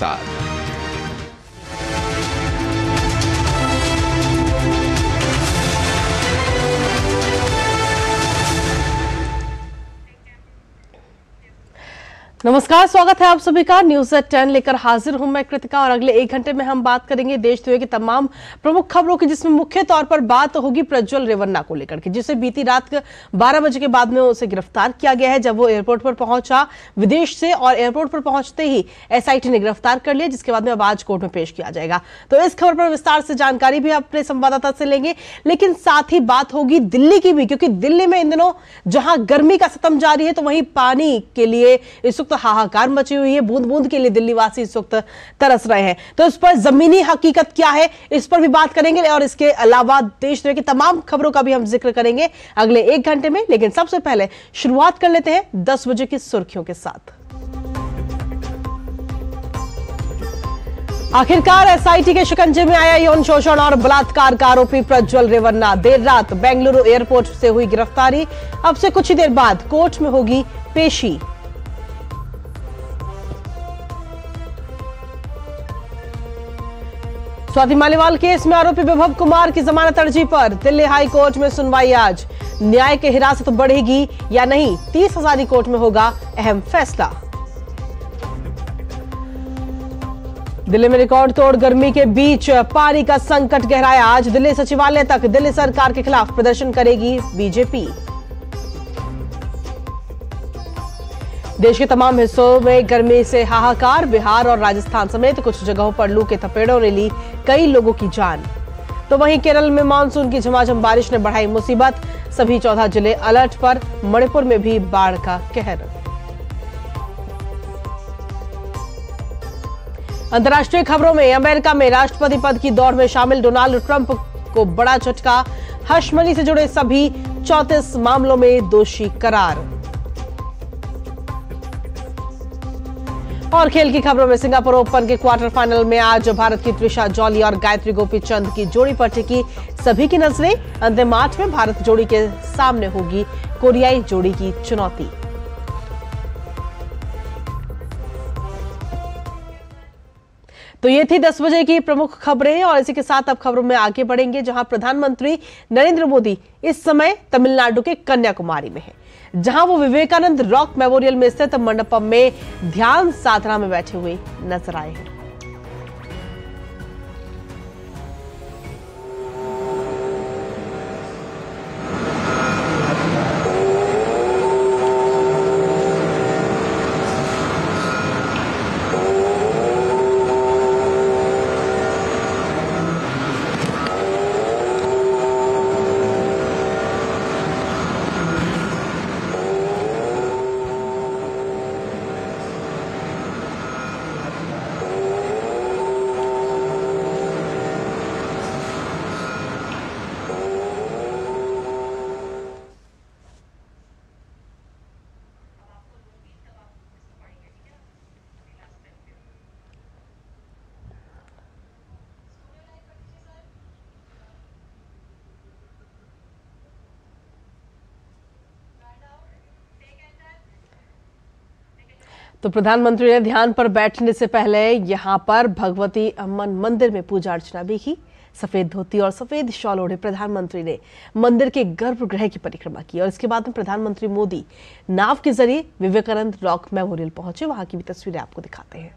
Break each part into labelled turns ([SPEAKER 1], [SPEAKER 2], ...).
[SPEAKER 1] साथ।
[SPEAKER 2] नमस्कार, स्वागत है आप सभी का। न्यूज एट 10 लेकर हाजिर हूं मैं कृतिका, और अगले 1 घंटे में हम बात करेंगे देश दुनिया की तमाम प्रमुख खबरों की, जिसमें मुख्य तौर पर बात होगी प्रज्वल रेवन्ना को लेकर के, जिसे बीती रात 12 बजे के बाद में उसे गिरफ्तार किया गया है, जब वो एयरपोर्ट पर पहुंचा विदेश से, और एयरपोर्ट पर पहुंचते ही एसआईटी ने गिरफ्तार कर लिया, जिसके बाद में अब आज कोर्ट में पेश किया जाएगा। तो इस खबर पर विस्तार से जानकारी भी अपने संवाददाता से लेंगे, लेकिन साथ ही बात होगी दिल्ली की भी, क्योंकि दिल्ली में इन दिनों जहां गर्मी का सितम जारी है, तो वहीं पानी के लिए इस वक्त हाहाकार मची हुई है। बूंद बूंद के लिए दिल्ली वासी इस वक्त तरस रहे हैं। तो इस पर जमीनी हकीकत क्या है, इस पर भी बात करेंगे, और इसके अलावा देश दुनिया की तमाम खबरों का भी हम जिक्र करेंगे अगले 1 घंटे में। लेकिन सबसे पहले शुरुआत कर लेते हैं 10 बजे की सुर्खियों के साथ। आखिरकार एसआईटी के शिकंजे में आया यौन शोषण और बलात्कार का आरोपी प्रज्वल रेवन्ना। देर रात बेंगलुरु एयरपोर्ट से हुई गिरफ्तारी, अब से कुछ ही देर बाद कोर्ट में होगी पेशी। स्वाति मालीवाल केस में आरोपी विभव कुमार की जमानत अर्जी पर दिल्ली हाई कोर्ट में सुनवाई आज। न्याय की हिरासत बढ़ेगी या नहीं, 30 हजारी कोर्ट में होगा अहम फैसला। दिल्ली में रिकॉर्ड तोड़ गर्मी के बीच पानी का संकट गहराया। आज दिल्ली सचिवालय तक दिल्ली सरकार के खिलाफ प्रदर्शन करेगी बीजेपी। देश के तमाम हिस्सों में गर्मी से हाहाकार। बिहार और राजस्थान समेत कुछ जगहों पर लू के थपेड़ों ने ली कई लोगों की जान। तो वहीं केरल में मानसून की झमाझम बारिश ने बढ़ाई मुसीबत। सभी 14 जिले अलर्ट पर। मणिपुर में भी बाढ़ का कहर। अंतर्राष्ट्रीय खबरों में अमेरिका में राष्ट्रपति पद की दौड़ में शामिल डोनाल्ड ट्रंप को बड़ा झटका। हर्ष मनी से जुड़े सभी 34 मामलों में दोषी करार। और खेल की खबरों में सिंगापुर ओपन के क्वार्टर फाइनल में आज भारत की त्रिशा जॉली और गायत्री गोपीचंद की जोड़ी पर टिकी सभी की नजरें। अंतिम 8 में भारत जोड़ी के सामने होगी कोरियाई जोड़ी की चुनौती। तो ये थी 10 बजे की प्रमुख खबरें, और इसी के साथ अब खबरों में आगे बढ़ेंगे, जहां प्रधानमंत्री नरेंद्र मोदी इस समय तमिलनाडु के कन्याकुमारी में है, जहां वो विवेकानंद रॉक मेमोरियल में स्थित मंडपम में ध्यान साधना में बैठे हुए नजर आए हैं। तो प्रधानमंत्री ने ध्यान पर बैठने से पहले यहां पर भगवती अम्मन मंदिर में पूजा अर्चना भी की। सफेद धोती और सफेद शॉल ओढ़े प्रधानमंत्री ने मंदिर के गर्भगृह की परिक्रमा की, और इसके बाद में प्रधानमंत्री मोदी नाव के जरिए विवेकानंद रॉक मेमोरियल पहुंचे। वहां की भी तस्वीरें आपको दिखाते हैं।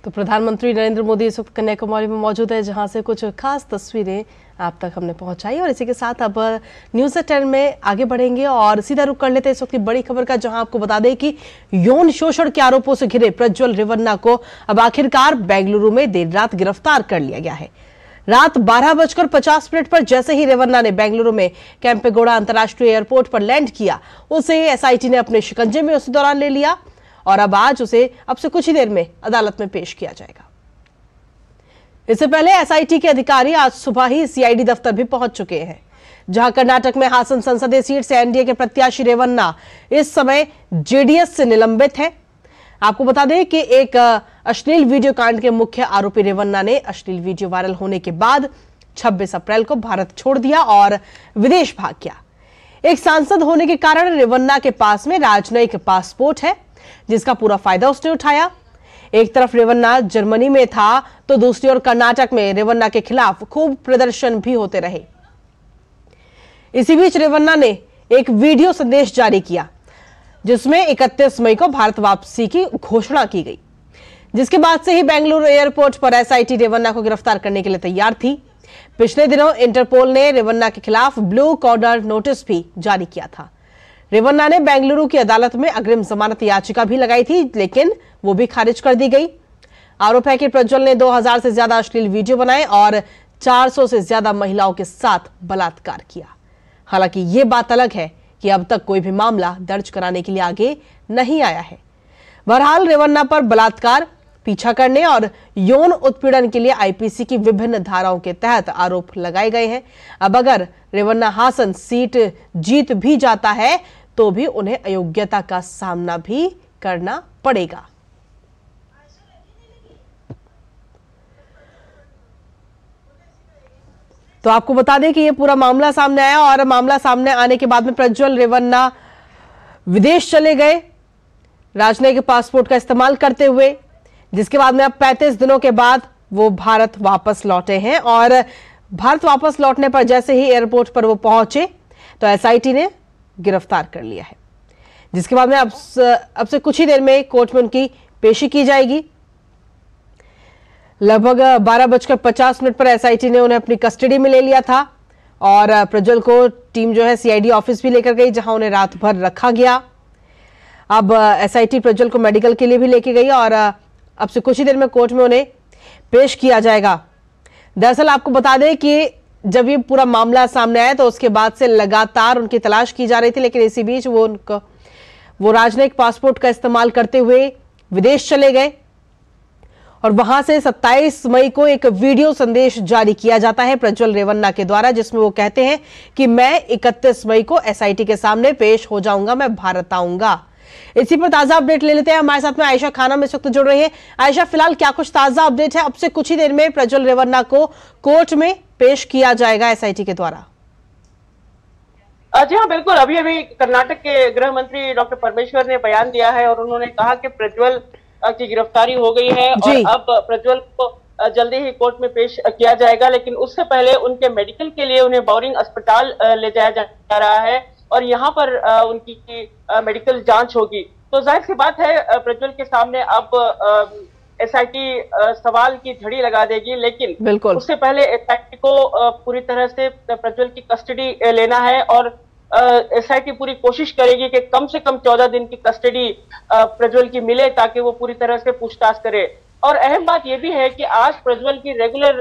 [SPEAKER 2] तो प्रधानमंत्री नरेंद्र मोदी इस वक्त कन्याकुमारी में मौजूद है, जहां से कुछ खास तस्वीरें आप तक हमने पहुंचाई। और इसी के साथ अब न्यूज़ 10 में आगे बढ़ेंगे और सीधा रुख कर लेते हैं इस वक्त की बड़ी खबर का, जहां आपको बता दें कि यौन शोषण के आरोपों से घिरे प्रज्वल रेवन्ना को अब आखिरकार बेंगलुरु में देर रात गिरफ्तार कर लिया गया है। रात 12:50 पर जैसे ही रेवन्ना ने बेंगलुरु में केम्पेगौड़ा अंतर्राष्ट्रीय एयरपोर्ट पर लैंड किया, उसे एसआईटी ने अपने शिकंजे में उसी दौरान ले लिया और अब आज उसे अब से कुछ ही देर में अदालत में पेश किया जाएगा। इससे पहले एसआईटी के अधिकारी आज सुबह ही सीआईडी दफ्तर भी पहुंच चुके हैं, जहां कर्नाटक में हासन संसदीय सीट से एनडीए के प्रत्याशी रेवन्ना इस समय जेडीएस से निलंबित है। आपको बता दें कि एक अश्लील वीडियो कांड के मुख्य आरोपी रेवन्ना ने अश्लील वीडियो वायरल होने के बाद 26 अप्रैल को भारत छोड़ दिया और विदेश भाग गया। एक सांसद होने के कारण रेवन्ना के पास में राजनयिक पासपोर्ट है, जिसका पूरा फायदा उसने उठाया। एक तरफ रेवन्ना जर्मनी में था, तो दूसरी ओर कर्नाटक में रेवन्ना के खिलाफ खूब प्रदर्शन भी होते रहे। इसी बीच रेवन्ना ने एक वीडियो संदेश जारी किया, जिसमें 31 मई को भारत वापसी की घोषणा की गई, जिसके बाद से ही बेंगलुरु एयरपोर्ट पर एसआईटी रेवन्ना को गिरफ्तार करने के लिए तैयार थी। पिछले दिनों इंटरपोल ने रेवन्ना के खिलाफ ब्लू कॉर्नर नोटिस भी जारी किया था। रेवन्ना ने बेंगलुरु की अदालत में अग्रिम जमानत याचिका भी लगाई थी, लेकिन वो भी खारिज कर दी गई। आरोप है कि प्रज्वल ने 2000 से ज्यादा अश्लील वीडियो बनाए और 400 से ज्यादा महिलाओं के साथ बलात्कार किया। हालांकि ये बात अलग है कि अब तक कोई भी मामला दर्ज कराने के लिए आगे नहीं आया है। बहरहाल रेवन्ना पर बलात्कार, पीछा करने और यौन उत्पीड़न के लिए आईपीसी की विभिन्न धाराओं के तहत आरोप लगाए गए हैं। अब अगर रेवन्ना हासन सीट जीत भी जाता है, तो भी उन्हें अयोग्यता का सामना भी करना पड़ेगा। तो आपको बता दें कि ये पूरा मामला सामने आया और मामला सामने आने के बाद में प्रज्वल रेवन्ना विदेश चले गए राजनयिक पासपोर्ट का इस्तेमाल करते हुए, जिसके बाद में अब 35 दिनों के बाद वो भारत वापस लौटे हैं। और भारत वापस लौटने पर जैसे ही एयरपोर्ट पर वो पहुंचे, तो एसआईटी ने गिरफ्तार कर लिया है, जिसके बाद में अब से कुछ ही देर में कोर्ट में उनकी पेशी की जाएगी। लगभग 12:50 पर एसआईटी ने उन्हें अपनी कस्टडी में ले लिया था और प्रज्वल को टीम जो है सीआईडी ऑफिस भी लेकर गई, जहां उन्हें रात भर रखा गया। अब एसआईटी प्रज्वल को मेडिकल के लिए भी लेके गई और अब से कुछ ही देर में कोर्ट में उन्हें पेश किया जाएगा। दरअसल आपको बता दें कि जब ये पूरा मामला सामने आया, तो उसके बाद से लगातार उनकी तलाश की जा रही थी, लेकिन इसी बीच वो राजनयिक पासपोर्ट का इस्तेमाल करते हुए विदेश चले गए और वहां से 27 मई को एक वीडियो संदेश जारी किया जाता है प्रज्वल रेवन्ना के द्वारा, जिसमें वो कहते हैं कि मैं 31 मई को एसआईटी के सामने पेश हो जाऊंगा, मैं भारत आऊंगा। इसी पर ताजा अपडेट ले लेते हैं। हमारे साथ में आयशा खानम इस वक्त जुड़ रही है। आयशा, फिलहाल क्या कुछ ताजा अपडेट है? अब से कुछ ही देर में प्रज्वल रेवन्ना को कोर्ट में पेश किया जाएगा एसआईटी के द्वारा।
[SPEAKER 1] जी हाँ, बिल्कुल। अभी अभी कर्नाटक के गृह मंत्री डॉक्टर परमेश्वर ने बयान दिया है और उन्होंने कहा कि प्रज्वल की गिरफ्तारी हो गई है और अब प्रज्वल को जल्दी ही कोर्ट में पेश किया जाएगा। लेकिन उससे पहले उनके मेडिकल के लिए उन्हें बोरिंग अस्पताल ले जाया जा रहा है और यहाँ पर उनकी मेडिकल जांच होगी। तो जाहिर सी बात है, प्रज्वल के सामने अब एसआईटी सवाल की झड़ी लगा देगी, लेकिन उससे पहले एसआईटी को पूरी तरह से प्रज्वल की कस्टडी लेना है और एसआईटी पूरी कोशिश करेगी कि कम से कम 14 दिन की कस्टडी प्रज्वल की मिले, ताकि वो पूरी तरह से पूछताछ करे। और अहम बात यह भी है कि आज प्रज्वल की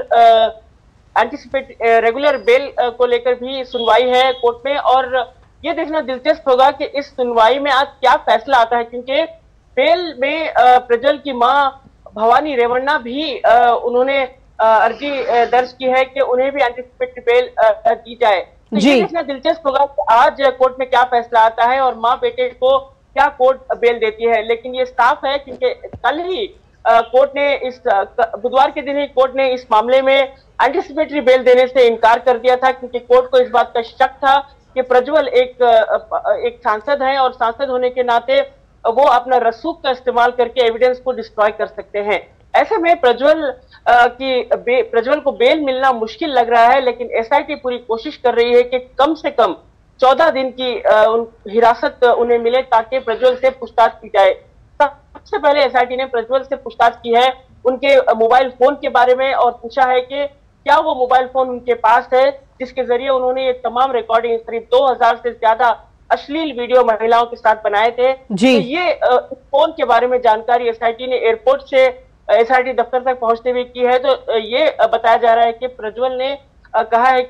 [SPEAKER 1] रेगुलर बेल को लेकर भी सुनवाई है कोर्ट में और ये देखना दिलचस्प होगा कि इस सुनवाई में आज क्या फैसला आता है, क्योंकि बेल में प्रज्वल की मां भवानी रेवन्ना भी उन्होंने अर्जी दर्ज की है कि उन्हें भी एंटीसिपेटरी बेल दी जाए। तो ये देखना दिलचस्प होगा कि आज कोर्ट में क्या फैसला आता है और मां बेटे को क्या कोर्ट बेल देती है। लेकिन ये साफ है, क्योंकि कल ही कोर्ट ने बुधवार के दिन ही कोर्ट ने इस मामले में एंटीसिपेटरी बेल देने से इनकार कर दिया था, क्योंकि कोर्ट को इस बात का शक था कि प्रज्वल एक सांसद है और सांसद होने के नाते वो अपना रसूख का इस्तेमाल करके एविडेंस को डिस्ट्रॉय कर सकते हैं। ऐसे में प्रज्वल को बेल मिलना मुश्किल लग रहा है, लेकिन एसआईटी पूरी कोशिश कर रही है कि कम से कम 14 दिन की हिरासत उन्हें मिले, ताकि प्रज्वल से पूछताछ की जाए। सबसे पहले एसआईटी ने प्रज्वल से पूछताछ की है, उनके मोबाइल फोन के बारे में और पूछा है कि क्या वो मोबाइल फोन उनके पास है जिसके जरिए उन्होंने ये तमाम रिकॉर्डिंग करीब 2000 से ज्यादा अश्लील वीडियो महिलाओं के साथ बनाए थे।
[SPEAKER 2] जी।
[SPEAKER 1] तो ये फोन के बारे में जानकारी एसआईटी ने एयरपोर्ट से एसआईटी दफ्तर तक पहुंचते हुए की है। तो ये बताया जा रहा है कि प्रज्वल ने कहा है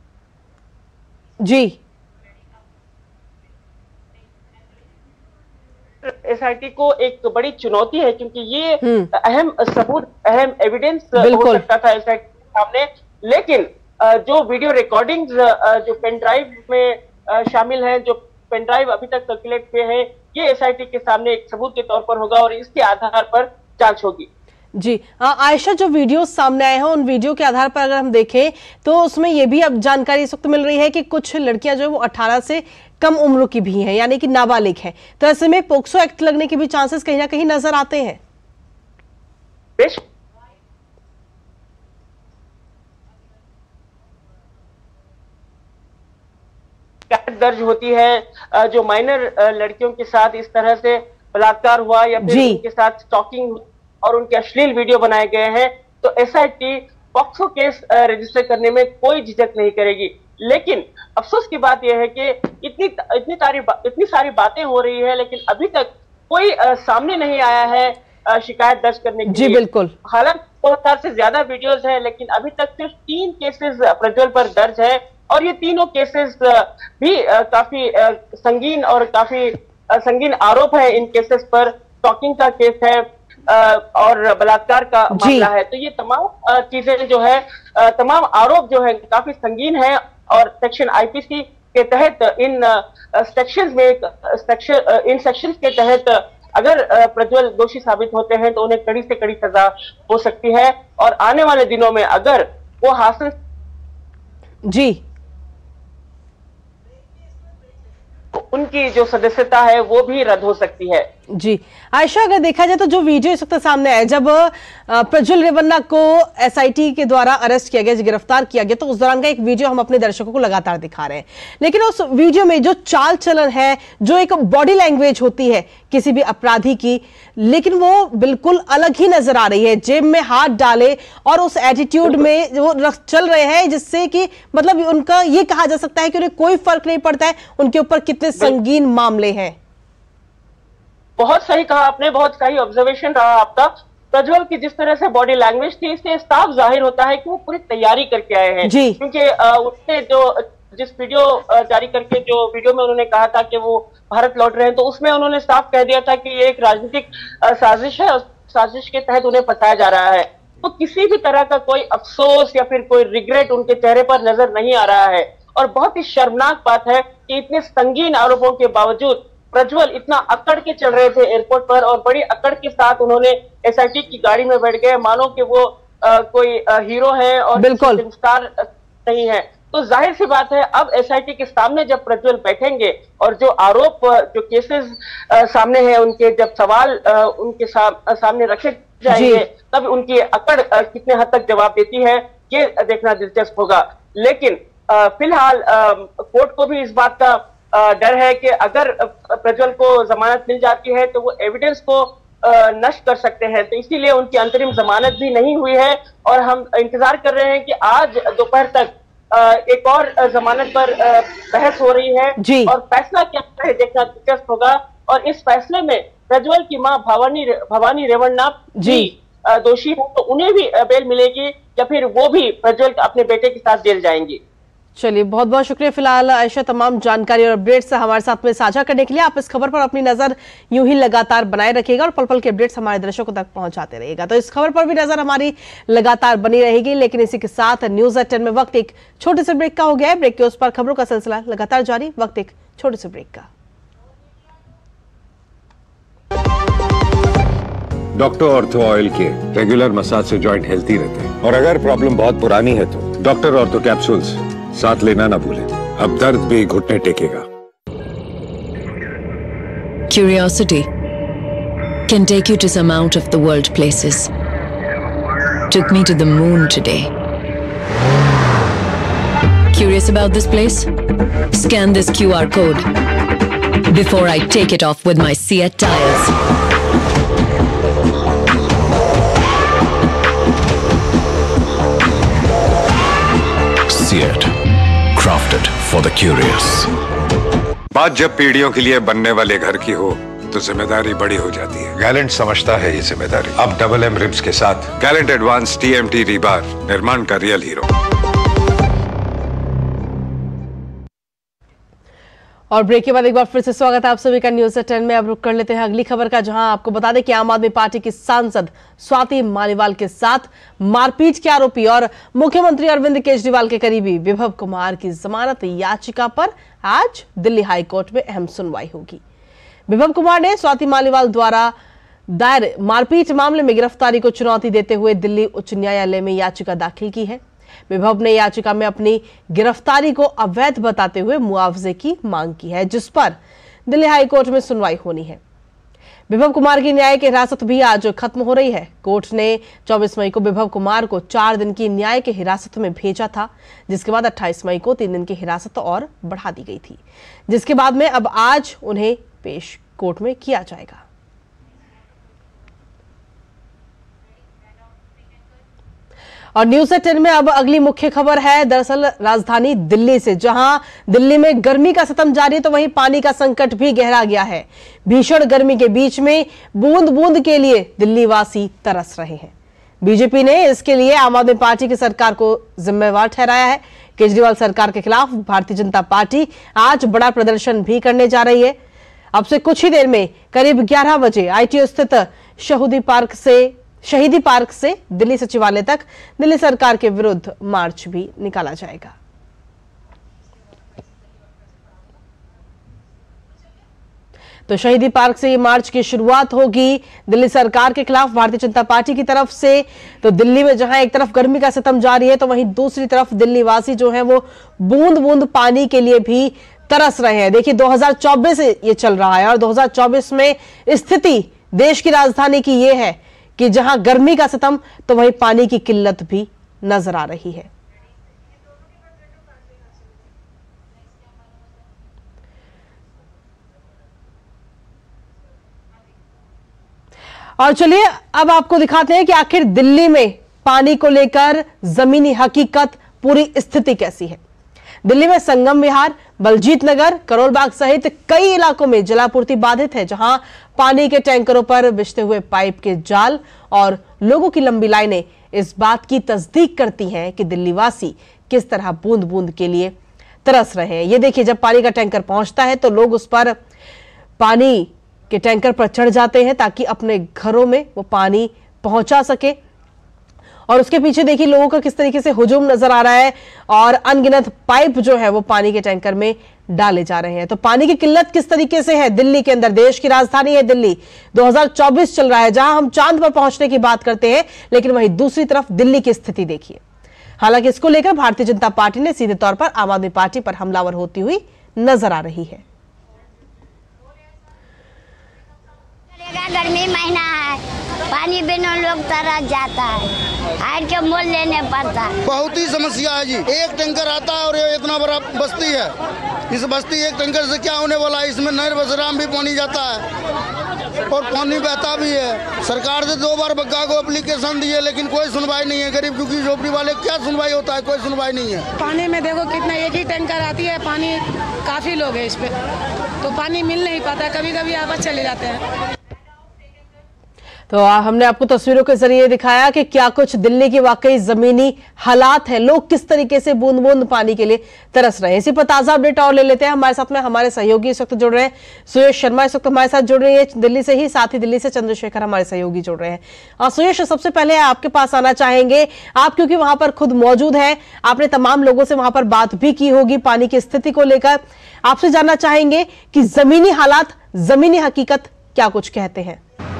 [SPEAKER 2] जी
[SPEAKER 1] एसआईटी को एक बड़ी चुनौती है, क्योंकि ये अहम सबूत, अहम एविडेंस हो सकता था एसआईटी के सामने। लेकिन जो वीडियो रिकॉर्डिंग्स जो पेन ड्राइव में शामिल हैं, जो पेन ड्राइव अभी तक सर्कुलेट हुए हैं, ये एसआईटी के सामने एक सबूत के तौर पर होगा और इसके आधार पर जांच होगी।
[SPEAKER 2] जी आयशा, जो वीडियो सामने आए हैं उन वीडियो के आधार पर अगर हम देखें तो उसमें ये भी अब जानकारी इस वक्त मिल रही है कि कुछ लड़कियां जो है वो 18 से कम उम्र की भी हैं, यानी कि नाबालिग हैं। तो ऐसे में पोक्सो एक्ट लगने के भी चांसेस कहीं ना कहीं नजर आते हैं।
[SPEAKER 1] दर्ज होती है जो माइनर लड़कियों के साथ इस तरह से बलात्कार हुआ या फिर उनके साथ स्टॉकिंग और उनके अश्लील वीडियो बनाए गए हैं, तो एसआईटी पॉक्सो केस रजिस्टर करने में कोई झिझक नहीं करेगी। लेकिन अफसोस की बात यह है कि इतनी सारी बातें हो रही है, लेकिन अभी तक कोई सामने नहीं आया है शिकायत दर्ज करने के लिए।
[SPEAKER 2] बिल्कुल।
[SPEAKER 1] हालांकि 2000 से ज्यादा वीडियोस हैं, लेकिन अभी तक सिर्फ 3 केसेस प्रज्वल पर दर्ज है और ये तीनों केसेस भी काफी संगीन और काफी संगीन आरोप है इन केसेस पर। स्टॉकिंग का केस है और बलात्कार का मामला है। तो ये तमाम चीजें जो है, तमाम आरोप जो है काफी संगीन है और सेक्शन आईपीसी के तहत इन सेक्शंस के तहत अगर प्रज्वल दोषी साबित होते हैं तो उन्हें कड़ी से कड़ी सजा हो सकती है और आने वाले दिनों में अगर वो हासिल उनकी जो सदस्यता है वो भी रद्द हो सकती है।
[SPEAKER 2] जी आयशा, अगर देखा जाए तो जो वीडियो इस वक्त सामने आया, जब प्रज्वल रेवन्ना को एसआईटी के द्वारा अरेस्ट किया गया, गिरफ्तार किया गया, तो उस दौरान का एक वीडियो हम अपने दर्शकों को लगातार दिखा रहे हैं। लेकिन उस वीडियो में जो चाल चलन है, जो एक बॉडी लैंग्वेज होती है किसी भी अपराधी की, लेकिन वो बिल्कुल अलग ही नजर आ रही है। जेब में हाथ डाले और उस एटीट्यूड में वो चल रहे हैं, जिससे कि मतलब उनका ये कहा जा सकता है कि उन्हें कोई फर्क नहीं पड़ता है उनके ऊपर कितने संगीन मामले हैं।
[SPEAKER 1] बहुत सही कहा आपने, बहुत सही ऑब्जर्वेशन रहा आपका। प्रज्वल की जिस तरह से बॉडी लैंग्वेज थी, इससे साफ जाहिर होता है कि वो पूरी तैयारी करके आए हैं। क्योंकि उसने जिस वीडियो जारी करके जो वीडियो में उन्होंने कहा था कि वो भारत लौट रहे हैं, तो उसमें उन्होंने साफ कह दिया था कि ये एक राजनीतिक साजिश है और साजिश के तहत उन्हें फंसाया जा रहा है। तो किसी भी तरह का कोई अफसोस या फिर कोई रिग्रेट उनके चेहरे पर नजर नहीं आ रहा है। और बहुत ही शर्मनाक बात है कि इतने संगीन आरोपों के बावजूद प्रज्वल इतना अकड़ के चल रहे थे एयरपोर्ट पर और बड़ी अकड़ के साथ उन्होंने एसआईटी की गाड़ी में बैठ गए, मानो कि वो कोई हीरो है और फिल्म स्टार नहीं है। तो जाहिर सी बात है, अब एसआईटी के सामने जब प्रज्वल बैठेंगे और जो आरोप, जो केसेस सामने हैं, उनके जब सवाल उनके सामने रखे जाएंगे, तब उनकी अकड़ कितने हद तक जवाब देती है, ये देखना दिलचस्प होगा। लेकिन फिलहाल कोर्ट को भी इस बात का डर है कि अगर प्रज्वल को जमानत मिल जाती है तो वो एविडेंस को नष्ट कर सकते हैं। तो इसीलिए उनकी अंतरिम जमानत भी नहीं हुई है और हम इंतजार कर रहे हैं कि आज दोपहर तक एक और जमानत पर बहस हो रही है और फैसला क्या है देखना दिलचस्प होगा। और इस फैसले में प्रज्वल की मां भवानी रेवन्ना जी दोषी हो तो उन्हें भी बेल मिलेगी या फिर वो भी प्रज्वल अपने बेटे के साथ जेल जाएंगी।
[SPEAKER 2] चलिए, बहुत बहुत शुक्रिया फिलहाल आयशा तमाम जानकारी और अपडेट्स हमारे साथ में साझा करने के लिए। आप इस खबर पर अपनी नजर यूं ही लगातार बनाए रखिएगा और पल पल के अपडेट्स हमारे दर्शकों तक पहुंचाते रहिएगा। तो इस खबर पर भी नजर हमारी लगातार बनी रहेगी। लेकिन इसी के साथ न्यूज एट 10 में वक्त एक छोटे से ब्रेक का हो गया है। ब्रेक के उस पर खबरों का सिलसिला लगातार जारी, वक्त एक छोटे से ब्रेक का।
[SPEAKER 3] डॉक्टर ऑर्थो ऑयल के रेगुलर मसाज से जॉइंट हेल्थी रहते हैं और अगर प्रॉब्लम बहुत पुरानी है तो डॉक्टर ऑर्थो कैप्सूल्स साथ लेना ना भूलें। अब दर्द भी घुटने टेकेगा।
[SPEAKER 4] Curiosity can take you to some out of the world places. Took me to the moon today. Curious about this place? Scan this QR code before I take it off with my Seat tires.
[SPEAKER 3] Curious. बात जब पीढ़ियों के लिए बनने वाले घर की हो तो जिम्मेदारी बड़ी हो जाती है। गैलेंट समझता है ये जिम्मेदारी। अब डबल एम रिब्स के साथ गैलेंट एडवांस TMT रीबार, निर्माण का रियल हीरो।
[SPEAKER 2] और ब्रेक के बाद एक बार फिर से स्वागत है आप सभी का न्यूज़ 10 में। अब रुक कर लेते हैं अगली खबर का, जहां आपको बता दें कि आम आदमी पार्टी की सांसद स्वाति मालीवाल के साथ मारपीट के आरोपी और मुख्यमंत्री अरविंद केजरीवाल के करीबी विभव कुमार की जमानत याचिका पर आज दिल्ली हाई कोर्ट में अहम सुनवाई होगी। विभव कुमार ने स्वाति मालीवाल द्वारा दायर मारपीट मामले में गिरफ्तारी को चुनौती देते हुए दिल्ली उच्च न्यायालय में याचिका दाखिल की है। विभव ने याचिका में अपनी गिरफ्तारी को अवैध बताते हुए मुआवजे की मांग की है, जिस पर दिल्ली हाई कोर्ट में सुनवाई होनी है। विभव कुमार की न्यायिक हिरासत भी आज खत्म हो रही है। कोर्ट ने 24 मई को विभव कुमार को 4 दिन की न्यायिक हिरासत में भेजा था, जिसके बाद 28 मई को 3 दिन की हिरासत और बढ़ा दी गई थी, जिसके बाद में अब आज उन्हें पेश कोर्ट में किया जाएगा। और न्यूज़ 10 में अब अगली मुख्य खबर है दरअसल राजधानी दिल्ली से, जहां दिल्ली में गर्मी का सितम जारी है तो वहीं पानी का संकट भी गहरा गया है। भीषण गर्मी के बीच में बूंद बूंद के लिए दिल्ली वासी तरस रहे हैं। बीजेपी ने इसके लिए आम आदमी पार्टी की सरकार को जिम्मेवार ठहराया है। केजरीवाल सरकार के खिलाफ भारतीय जनता पार्टी आज बड़ा प्रदर्शन भी करने जा रही है। अब से कुछ ही देर में करीब 11 बजे ITO स्थित शहीदी पार्क से दिल्ली सचिवालय तक दिल्ली सरकार के विरुद्ध मार्च भी निकाला जाएगा। तो शहीदी पार्क से ये मार्च की शुरुआत होगी दिल्ली सरकार के खिलाफ भारतीय जनता पार्टी की तरफ से। तो दिल्ली में जहां एक तरफ गर्मी का सितम जारी है तो वहीं दूसरी तरफ दिल्ली वासी जो हैं वो बूंद बूंद पानी के लिए भी तरस रहे हैं। देखिए 2024 ये चल रहा है और 2024 में स्थिति देश की राजधानी की ये है कि जहां गर्मी का सितम तो वहीं पानी की किल्लत भी नजर आ रही है। और चलिए अब आपको दिखाते हैं कि आखिर दिल्ली में पानी को लेकर जमीनी हकीकत पूरी स्थिति कैसी है। दिल्ली में संगम विहार, बलजीत नगर, करोल बाग सहित कई इलाकों में जलापूर्ति बाधित है, जहां पानी के टैंकरों पर बिछते हुए पाइप के जाल और लोगों की लंबी लाइनें इस बात की तस्दीक करती हैं कि दिल्ली वासी किस तरह बूंद बूंद के लिए तरस रहे हैं। ये देखिए, जब पानी का टैंकर पहुंचता है तो लोग उस पर पानी के टैंकर पर चढ़ जाते हैं ताकि अपने घरों में वो पानी पहुंचा सके। और उसके पीछे देखिए लोगों का किस तरीके से हुजूम नजर आ रहा है और अनगिनत पाइप जो है वो पानी के टैंकर में डाले जा रहे हैं। तो पानी की किल्लत किस तरीके से है दिल्ली के अंदर, देश की राजधानी है दिल्ली, 2024 चल रहा है जहां हम चांद पर पहुंचने की बात करते हैं, लेकिन वहीं दूसरी तरफ दिल्ली की स्थिति देखिए। हालांकि इसको लेकर भारतीय जनता पार्टी ने सीधे तौर पर आम आदमी पार्टी पर हमलावर होती हुई नजर आ रही है।
[SPEAKER 5] गर्मी महीना है, पानी बिना लोग तरस जाता है, हार के मोल लेने पड़ता है।
[SPEAKER 6] बहुत ही समस्या है जी। एक टैंकर आता है और ये इतना बड़ा बस्ती है, इस बस्ती एक टैंकर से क्या होने वाला है। इसमें नहर बसराम भी पानी जाता है और पानी बहता भी है। सरकार से 2 बार बग्गा को एप्लीकेशन दिए लेकिन कोई सुनवाई नहीं है। गरीब दुखी झोपड़ी वाले क्या सुनवाई होता है, कोई सुनवाई नहीं है।
[SPEAKER 7] पानी में देखो कितना, एक ही टैंकर आती है, पानी काफी लोग है इस पे, तो पानी मिल नहीं पाता, कभी कभी आपस चले जाते हैं।
[SPEAKER 2] तो हमने आपको तस्वीरों के जरिए दिखाया कि क्या कुछ दिल्ली की वाकई जमीनी हालात है, लोग किस तरीके से बूंद बूंद पानी के लिए तरस रहे हैं। इसी पर ताजा अपडेट और ले लेते हैं। हमारे साथ में हमारे सहयोगी इस वक्त जुड़ रहे हैं, सुयश शर्मा इस वक्त हमारे साथ जुड़ रही है दिल्ली से ही, साथ ही दिल्ली से चंद्रशेखर हमारे सहयोगी जुड़ रहे हैं। सुयश, सबसे पहले आपके पास आना चाहेंगे आप, क्योंकि वहां पर खुद मौजूद है, आपने तमाम लोगों से वहां पर बात भी की होगी पानी की स्थिति को लेकर। आपसे जानना चाहेंगे कि जमीनी हालात, जमीनी हकीकत क्या कुछ कहते हैं।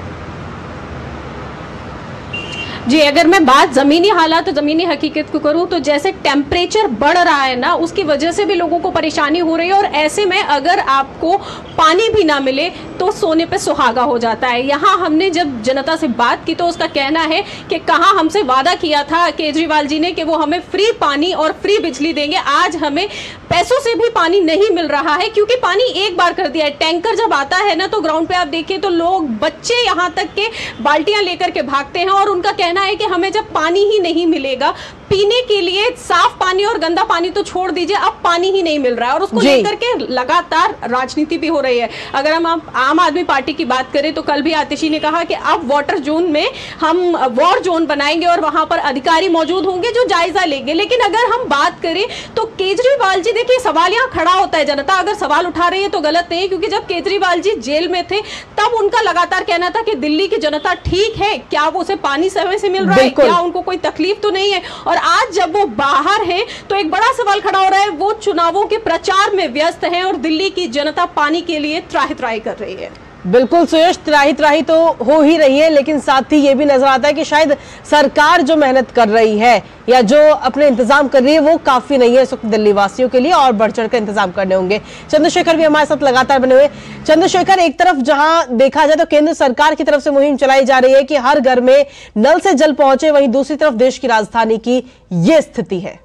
[SPEAKER 8] जी, अगर मैं बात ज़मीनी हालात, ज़मीनी हकीकत को करूँ तो जैसे टेम्परेचर बढ़ रहा है ना, उसकी वजह से भी लोगों को परेशानी हो रही है। और ऐसे में अगर आपको पानी भी ना मिले तो सोने पे सुहागा हो जाता है। यहाँ हमने जब जनता से बात की तो उसका कहना है कि कहाँ हमसे वादा किया था केजरीवाल जी ने कि वो हमें फ्री पानी और फ्री बिजली देंगे, आज हमें पैसों से भी पानी नहीं मिल रहा है, क्योंकि पानी एक बार कर दिया है। टैंकर जब आता है ना तो ग्राउंड पे आप देखिए तो लोग, बच्चे यहाँ तक के बाल्टियां लेकर के भागते हैं और उनका कहना है कि हमें जब पानी ही नहीं मिलेगा पीने के लिए साफ पानी और गंदा पानी तो छोड़ दीजिए, अब पानी ही नहीं मिल रहा है और उसको लेकर के लगातार राजनीति भी हो रही है। अगर हम आम आदमी पार्टी की बात करें तो कल भी आतिशी ने कहा कि अब वाटर जोन में हम वॉर जोन बनाएंगे और वहां पर अधिकारी मौजूद होंगे जो जायजा लेंगे। लेकिन अगर हम बात करें तो केजरीवाल जी, देखिए सवाल यहाँ खड़ा होता है, जनता अगर सवाल उठा रही है तो गलत नहीं है, क्योंकि जब केजरीवाल जी जेल में थे तब उनका लगातार कहना था कि दिल्ली की जनता ठीक है, क्या वो उसे पानी समय से मिल रहा है, क्या उनको कोई तकलीफ तो नहीं है। और आज जब वो बाहर हैं तो एक बड़ा सवाल खड़ा हो रहा है, वो चुनावों के प्रचार में व्यस्त हैं और दिल्ली की जनता पानी के लिए त्राहि त्राहि कर रही है।
[SPEAKER 2] बिल्कुल सुयश, त्राही त्राही तो हो ही रही है, लेकिन साथ ही ये भी नजर आता है कि शायद सरकार जो मेहनत कर रही है या जो अपने इंतजाम कर रही है वो काफी नहीं है इस वक्त दिल्ली वासियों के लिए, और बढ़ चढ़ कर इंतजाम करने होंगे। चंद्रशेखर भी हमारे साथ लगातार बने हुए। चंद्रशेखर, एक तरफ जहां देखा जाए तो केंद्र सरकार की तरफ से मुहिम चलाई जा रही है कि हर घर में नल से जल पहुंचे, वहीं दूसरी तरफ देश की राजधानी की ये स्थिति है।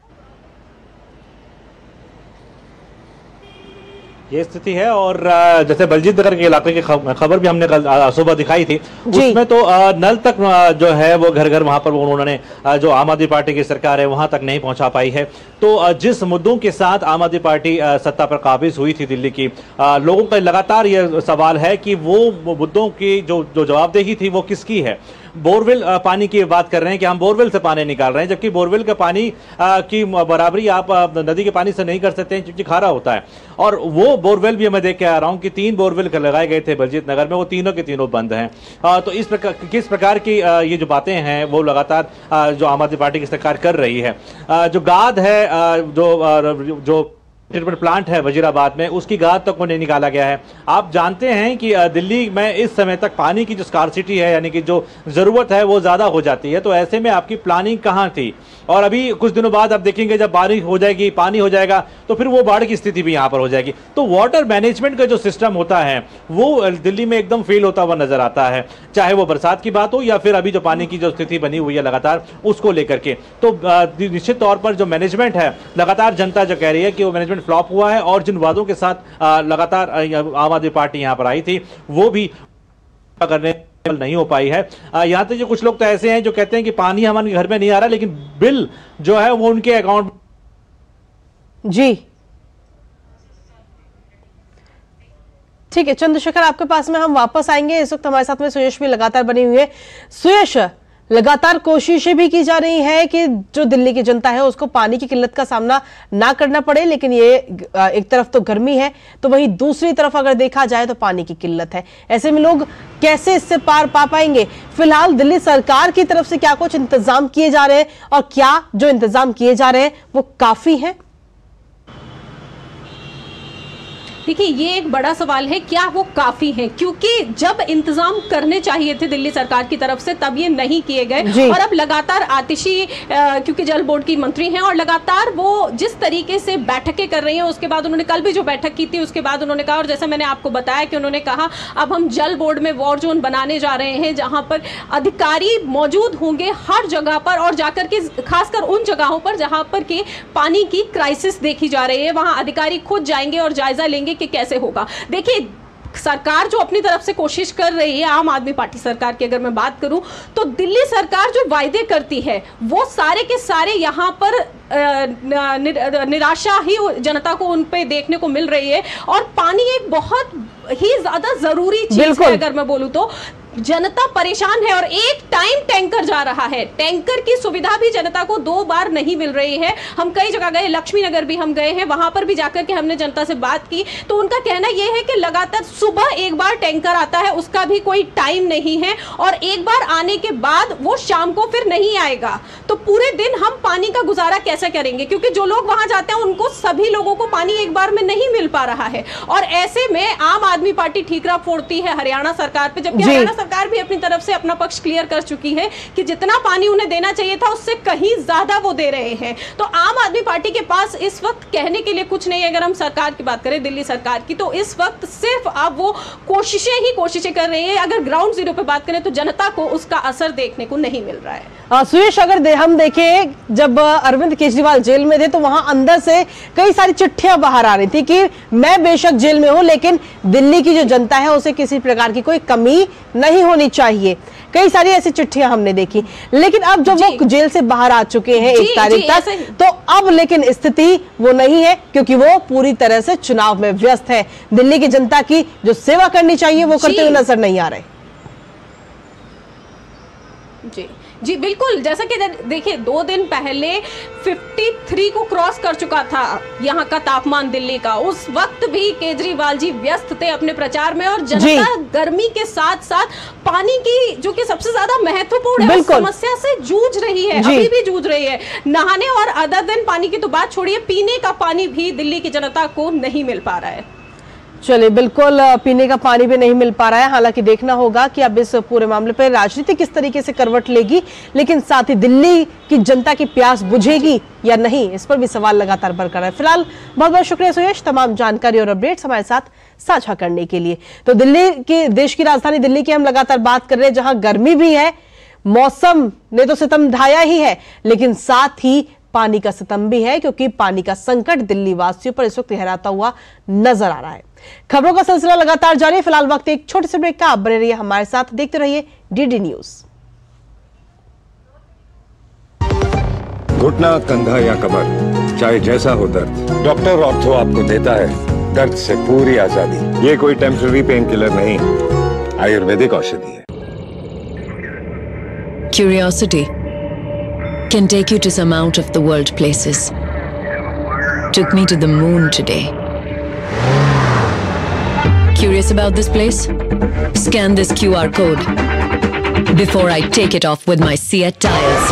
[SPEAKER 9] ये स्थिति है, और जैसे बलजीत नगर के इलाके की खबर भी हमने कल सुबह दिखाई थी, उसमें तो नल तक जो है वो घर घर वहां पर उन्होंने जो आम आदमी पार्टी की सरकार है वहां तक नहीं पहुंचा पाई है। तो जिस मुद्दों के साथ आम आदमी पार्टी सत्ता पर काबिज हुई थी दिल्ली की, लोगों का लगातार ये सवाल है कि वो मुद्दों की जो जवाबदेही थी वो किसकी है। बोरवेल पानी की बात कर रहे हैं कि हम बोरवेल से पानी निकाल रहे हैं, जबकि बोरवेल का पानी की बराबरी आप नदी के पानी से नहीं कर सकते हैं क्योंकि खारा होता है। और वो बोरवेल भी मैं देख के आ रहा हूं कि 3 बोरवेल लगाए गए थे बलजीत नगर में, वो तीनों के तीनों बंद हैं। तो इस प्रकार किस प्रकार की ये जो बातें हैं वो लगातार जो आम आदमी पार्टी की सरकार कर रही है। जो गाद है, जो ट्रीटमेंट प्लांट है वजीराबाद में, उसकी गाद तक को नहीं निकाला गया है। आप जानते हैं कि दिल्ली में इस समय तक पानी की जो स्कार्सिटी है, यानी कि जो जरूरत है वो ज्यादा हो जाती है। तो ऐसे में आपकी प्लानिंग कहां थी? और अभी कुछ दिनों बाद आप देखेंगे जब बारिश हो जाएगी, पानी हो जाएगा, तो फिर वो बाढ़ की स्थिति भी यहां पर हो जाएगी। तो वाटर मैनेजमेंट का जो सिस्टम होता है वो दिल्ली में एकदम फेल होता हुआ नजर आता है, चाहे वो बरसात की बात हो या फिर अभी जो पानी की जो स्थिति बनी हुई है लगातार उसको लेकर के। तो निश्चित तौर पर जो मैनेजमेंट है, लगातार जनता जो कह रही है कि वो मैनेजमेंट फ्लॉप हुआ है, और जिन वादों के साथ लगातार आम आदमी पार्टी यहां पर आई थी वो भी करने नहीं हो पाई है। यहां तक जो कुछ लोग तो ऐसे हैं जो कहते हैं कि पानी हमारे घर में नहीं आ रहा, लेकिन बिल जो है वो उनके अकाउंट।
[SPEAKER 2] जी ठीक है चंद्रशेखर, आपके पास में हम वापस आएंगे। इस वक्त हमारे साथ में सुयश भी लगातार बनी हुई है। सुयश, लगातार कोशिशें भी की जा रही है कि जो दिल्ली की जनता है उसको पानी की किल्लत का सामना ना करना पड़े, लेकिन ये एक तरफ तो गर्मी है तो वहीं दूसरी तरफ अगर देखा जाए तो पानी की किल्लत है। ऐसे में लोग कैसे इससे पार पा पाएंगे? फिलहाल दिल्ली सरकार की तरफ से क्या कुछ इंतजाम किए जा रहे हैं, और क्या जो इंतजाम किए जा रहे हैं वो काफी है?
[SPEAKER 8] देखिए, ये एक बड़ा सवाल है, क्या वो काफी है? क्योंकि जब इंतजाम करने चाहिए थे दिल्ली सरकार की तरफ से तब ये नहीं किए गए। और अब लगातार आतिशी क्योंकि जल बोर्ड की मंत्री हैं और लगातार वो जिस तरीके से बैठकें कर रही हैं, उसके बाद उन्होंने कल भी जो बैठक की थी उसके बाद उन्होंने कहा, और जैसे मैंने आपको बताया कि उन्होंने कहा अब हम जल बोर्ड में वॉर जोन बनाने जा रहे हैं जहां पर अधिकारी मौजूद होंगे हर जगह पर, और जाकर के खासकर उन जगहों पर जहां पर के पानी की क्राइसिस देखी जा रही है वहां अधिकारी खुद जाएंगे और जायजा लेंगे कि कैसे होगा। देखिए, सरकार जो अपनी तरफ से कोशिश कर रही है, आम आदमी पार्टी सरकार की अगर मैं बात करूं तो दिल्ली सरकार जो वायदे करती है वो सारे के सारे यहां पर निराशा ही जनता को उन पे देखने को मिल रही है। और पानी एक बहुत ही ज्यादा जरूरी चीज है। अगर मैं बोलूं तो जनता परेशान है और एक टाइम टैंकर जा रहा है, टैंकर की सुविधा भी जनता को 2 बार नहीं मिल रही है। हम कई जगह गए, लक्ष्मी नगर भी हम गए हैं, वहां पर भी जाकर के हमने जनता से बात की तो उनका कहना यह है कि लगातार सुबह एक बार टैंकर आता है, उसका भी कोई टाइम नहीं है, और एक बार आने के बाद वो शाम को फिर नहीं आएगा। तो पूरे दिन हम पानी का गुजारा कैसे करेंगे? क्योंकि जो लोग वहां जाते हैं उनको सभी लोगों को पानी एक बार में नहीं मिल पा रहा है। और ऐसे में आम आदमी पार्टी ठीकरा फोड़ती है हरियाणा सरकार पे, जबकि हरियाणा सरकार भी अपनी तरफ से अपना पक्ष क्लियर कर चुकी है कि जितना पानी उन्हें देना चाहिए था उससे कहीं ज्यादा वो दे रहे हैं। तो आम आदमी पार्टी के पास इस वक्त कहने के लिए कुछ नहीं है। अगर हम सरकार की बात करें, दिल्ली सरकार की, तो इस वक्त सिर्फ अब वो कोशिशें कर रही है। अगर ग्राउंड जीरो पे बात करें तो जनता को उसका असर देखने को नहीं मिल रहा है।
[SPEAKER 2] सुयश, अगर हम देखें जब अरविंद केजरीवाल जेल में थे तो वहां अंदर से कई सारी चिट्ठियां बाहर आ रही थी कि मैं बेशक जेल में हूं लेकिन दिल्ली की जो जनता है उसे किसी प्रकार की कोई कमी नहीं होनी चाहिए। कई सारी ऐसी चिट्ठियां हमने देखी। लेकिन अब जब वो जेल से बाहर आ चुके हैं 1 तारीख तक, तो अब लेकिन स्थिति वो नहीं है, क्योंकि वो पूरी तरह से चुनाव में व्यस्त है। दिल्ली की जनता की जो सेवा करनी चाहिए वो करते हुए नजर नहीं आ रहे।
[SPEAKER 8] जी बिल्कुल, जैसा कि देखिए 2 दिन पहले 53 को क्रॉस कर चुका था यहाँ का तापमान दिल्ली का। उस वक्त भी केजरीवाल जी व्यस्त थे अपने प्रचार में, और जनता गर्मी के साथ साथ पानी की जो कि सबसे ज्यादा महत्वपूर्ण है समस्या से जूझ रही है, अभी भी जूझ रही है। नहाने और अदर देन पानी की तो बात छोड़िए, पीने का पानी भी दिल्ली की जनता को नहीं मिल पा रहा है।
[SPEAKER 2] चलिए, बिल्कुल पीने का पानी भी नहीं मिल पा रहा है। हालांकि देखना होगा कि अब इस पूरे मामले पर राजनीति किस तरीके से करवट लेगी, लेकिन साथ ही दिल्ली की जनता की प्यास बुझेगी या नहीं, इस पर भी सवाल लगातार बरकरार है। फिलहाल बहुत बहुत शुक्रिया सुयश, तमाम जानकारी और अपडेट्स हमारे साथ साझा करने के लिए। तो दिल्ली की, देश की राजधानी दिल्ली की हम लगातार बात कर रहे हैं, जहां गर्मी भी है, मौसम ने तो सितम ढाया ही है, लेकिन साथ ही पानी का सितम भी है, क्योंकि पानी का संकट दिल्ली वासियों पर इस वक्त लहराता हुआ नजर आ रहा है। खबरों का सिलसिला लगातार जारी है। फिलहाल वक्त एक छोटे से ब्रेक का, आप बने रहिए हमारे साथ, देखते रहिए डीडी न्यूज।
[SPEAKER 3] घुटना, कंधा या कमर, चाहे जैसा हो दर्द, डॉक्टर ऑर्थो आपको देता है दर्द से पूरी आजादी। ये कोई टेम्पररी पेन किलर नहीं, आयुर्वेदिक औषधि है।
[SPEAKER 4] Curiosity can take you to some out of the world places. Took me to the moon today. Curious about this place? Scan this QR code before I take it off with my Seat tires.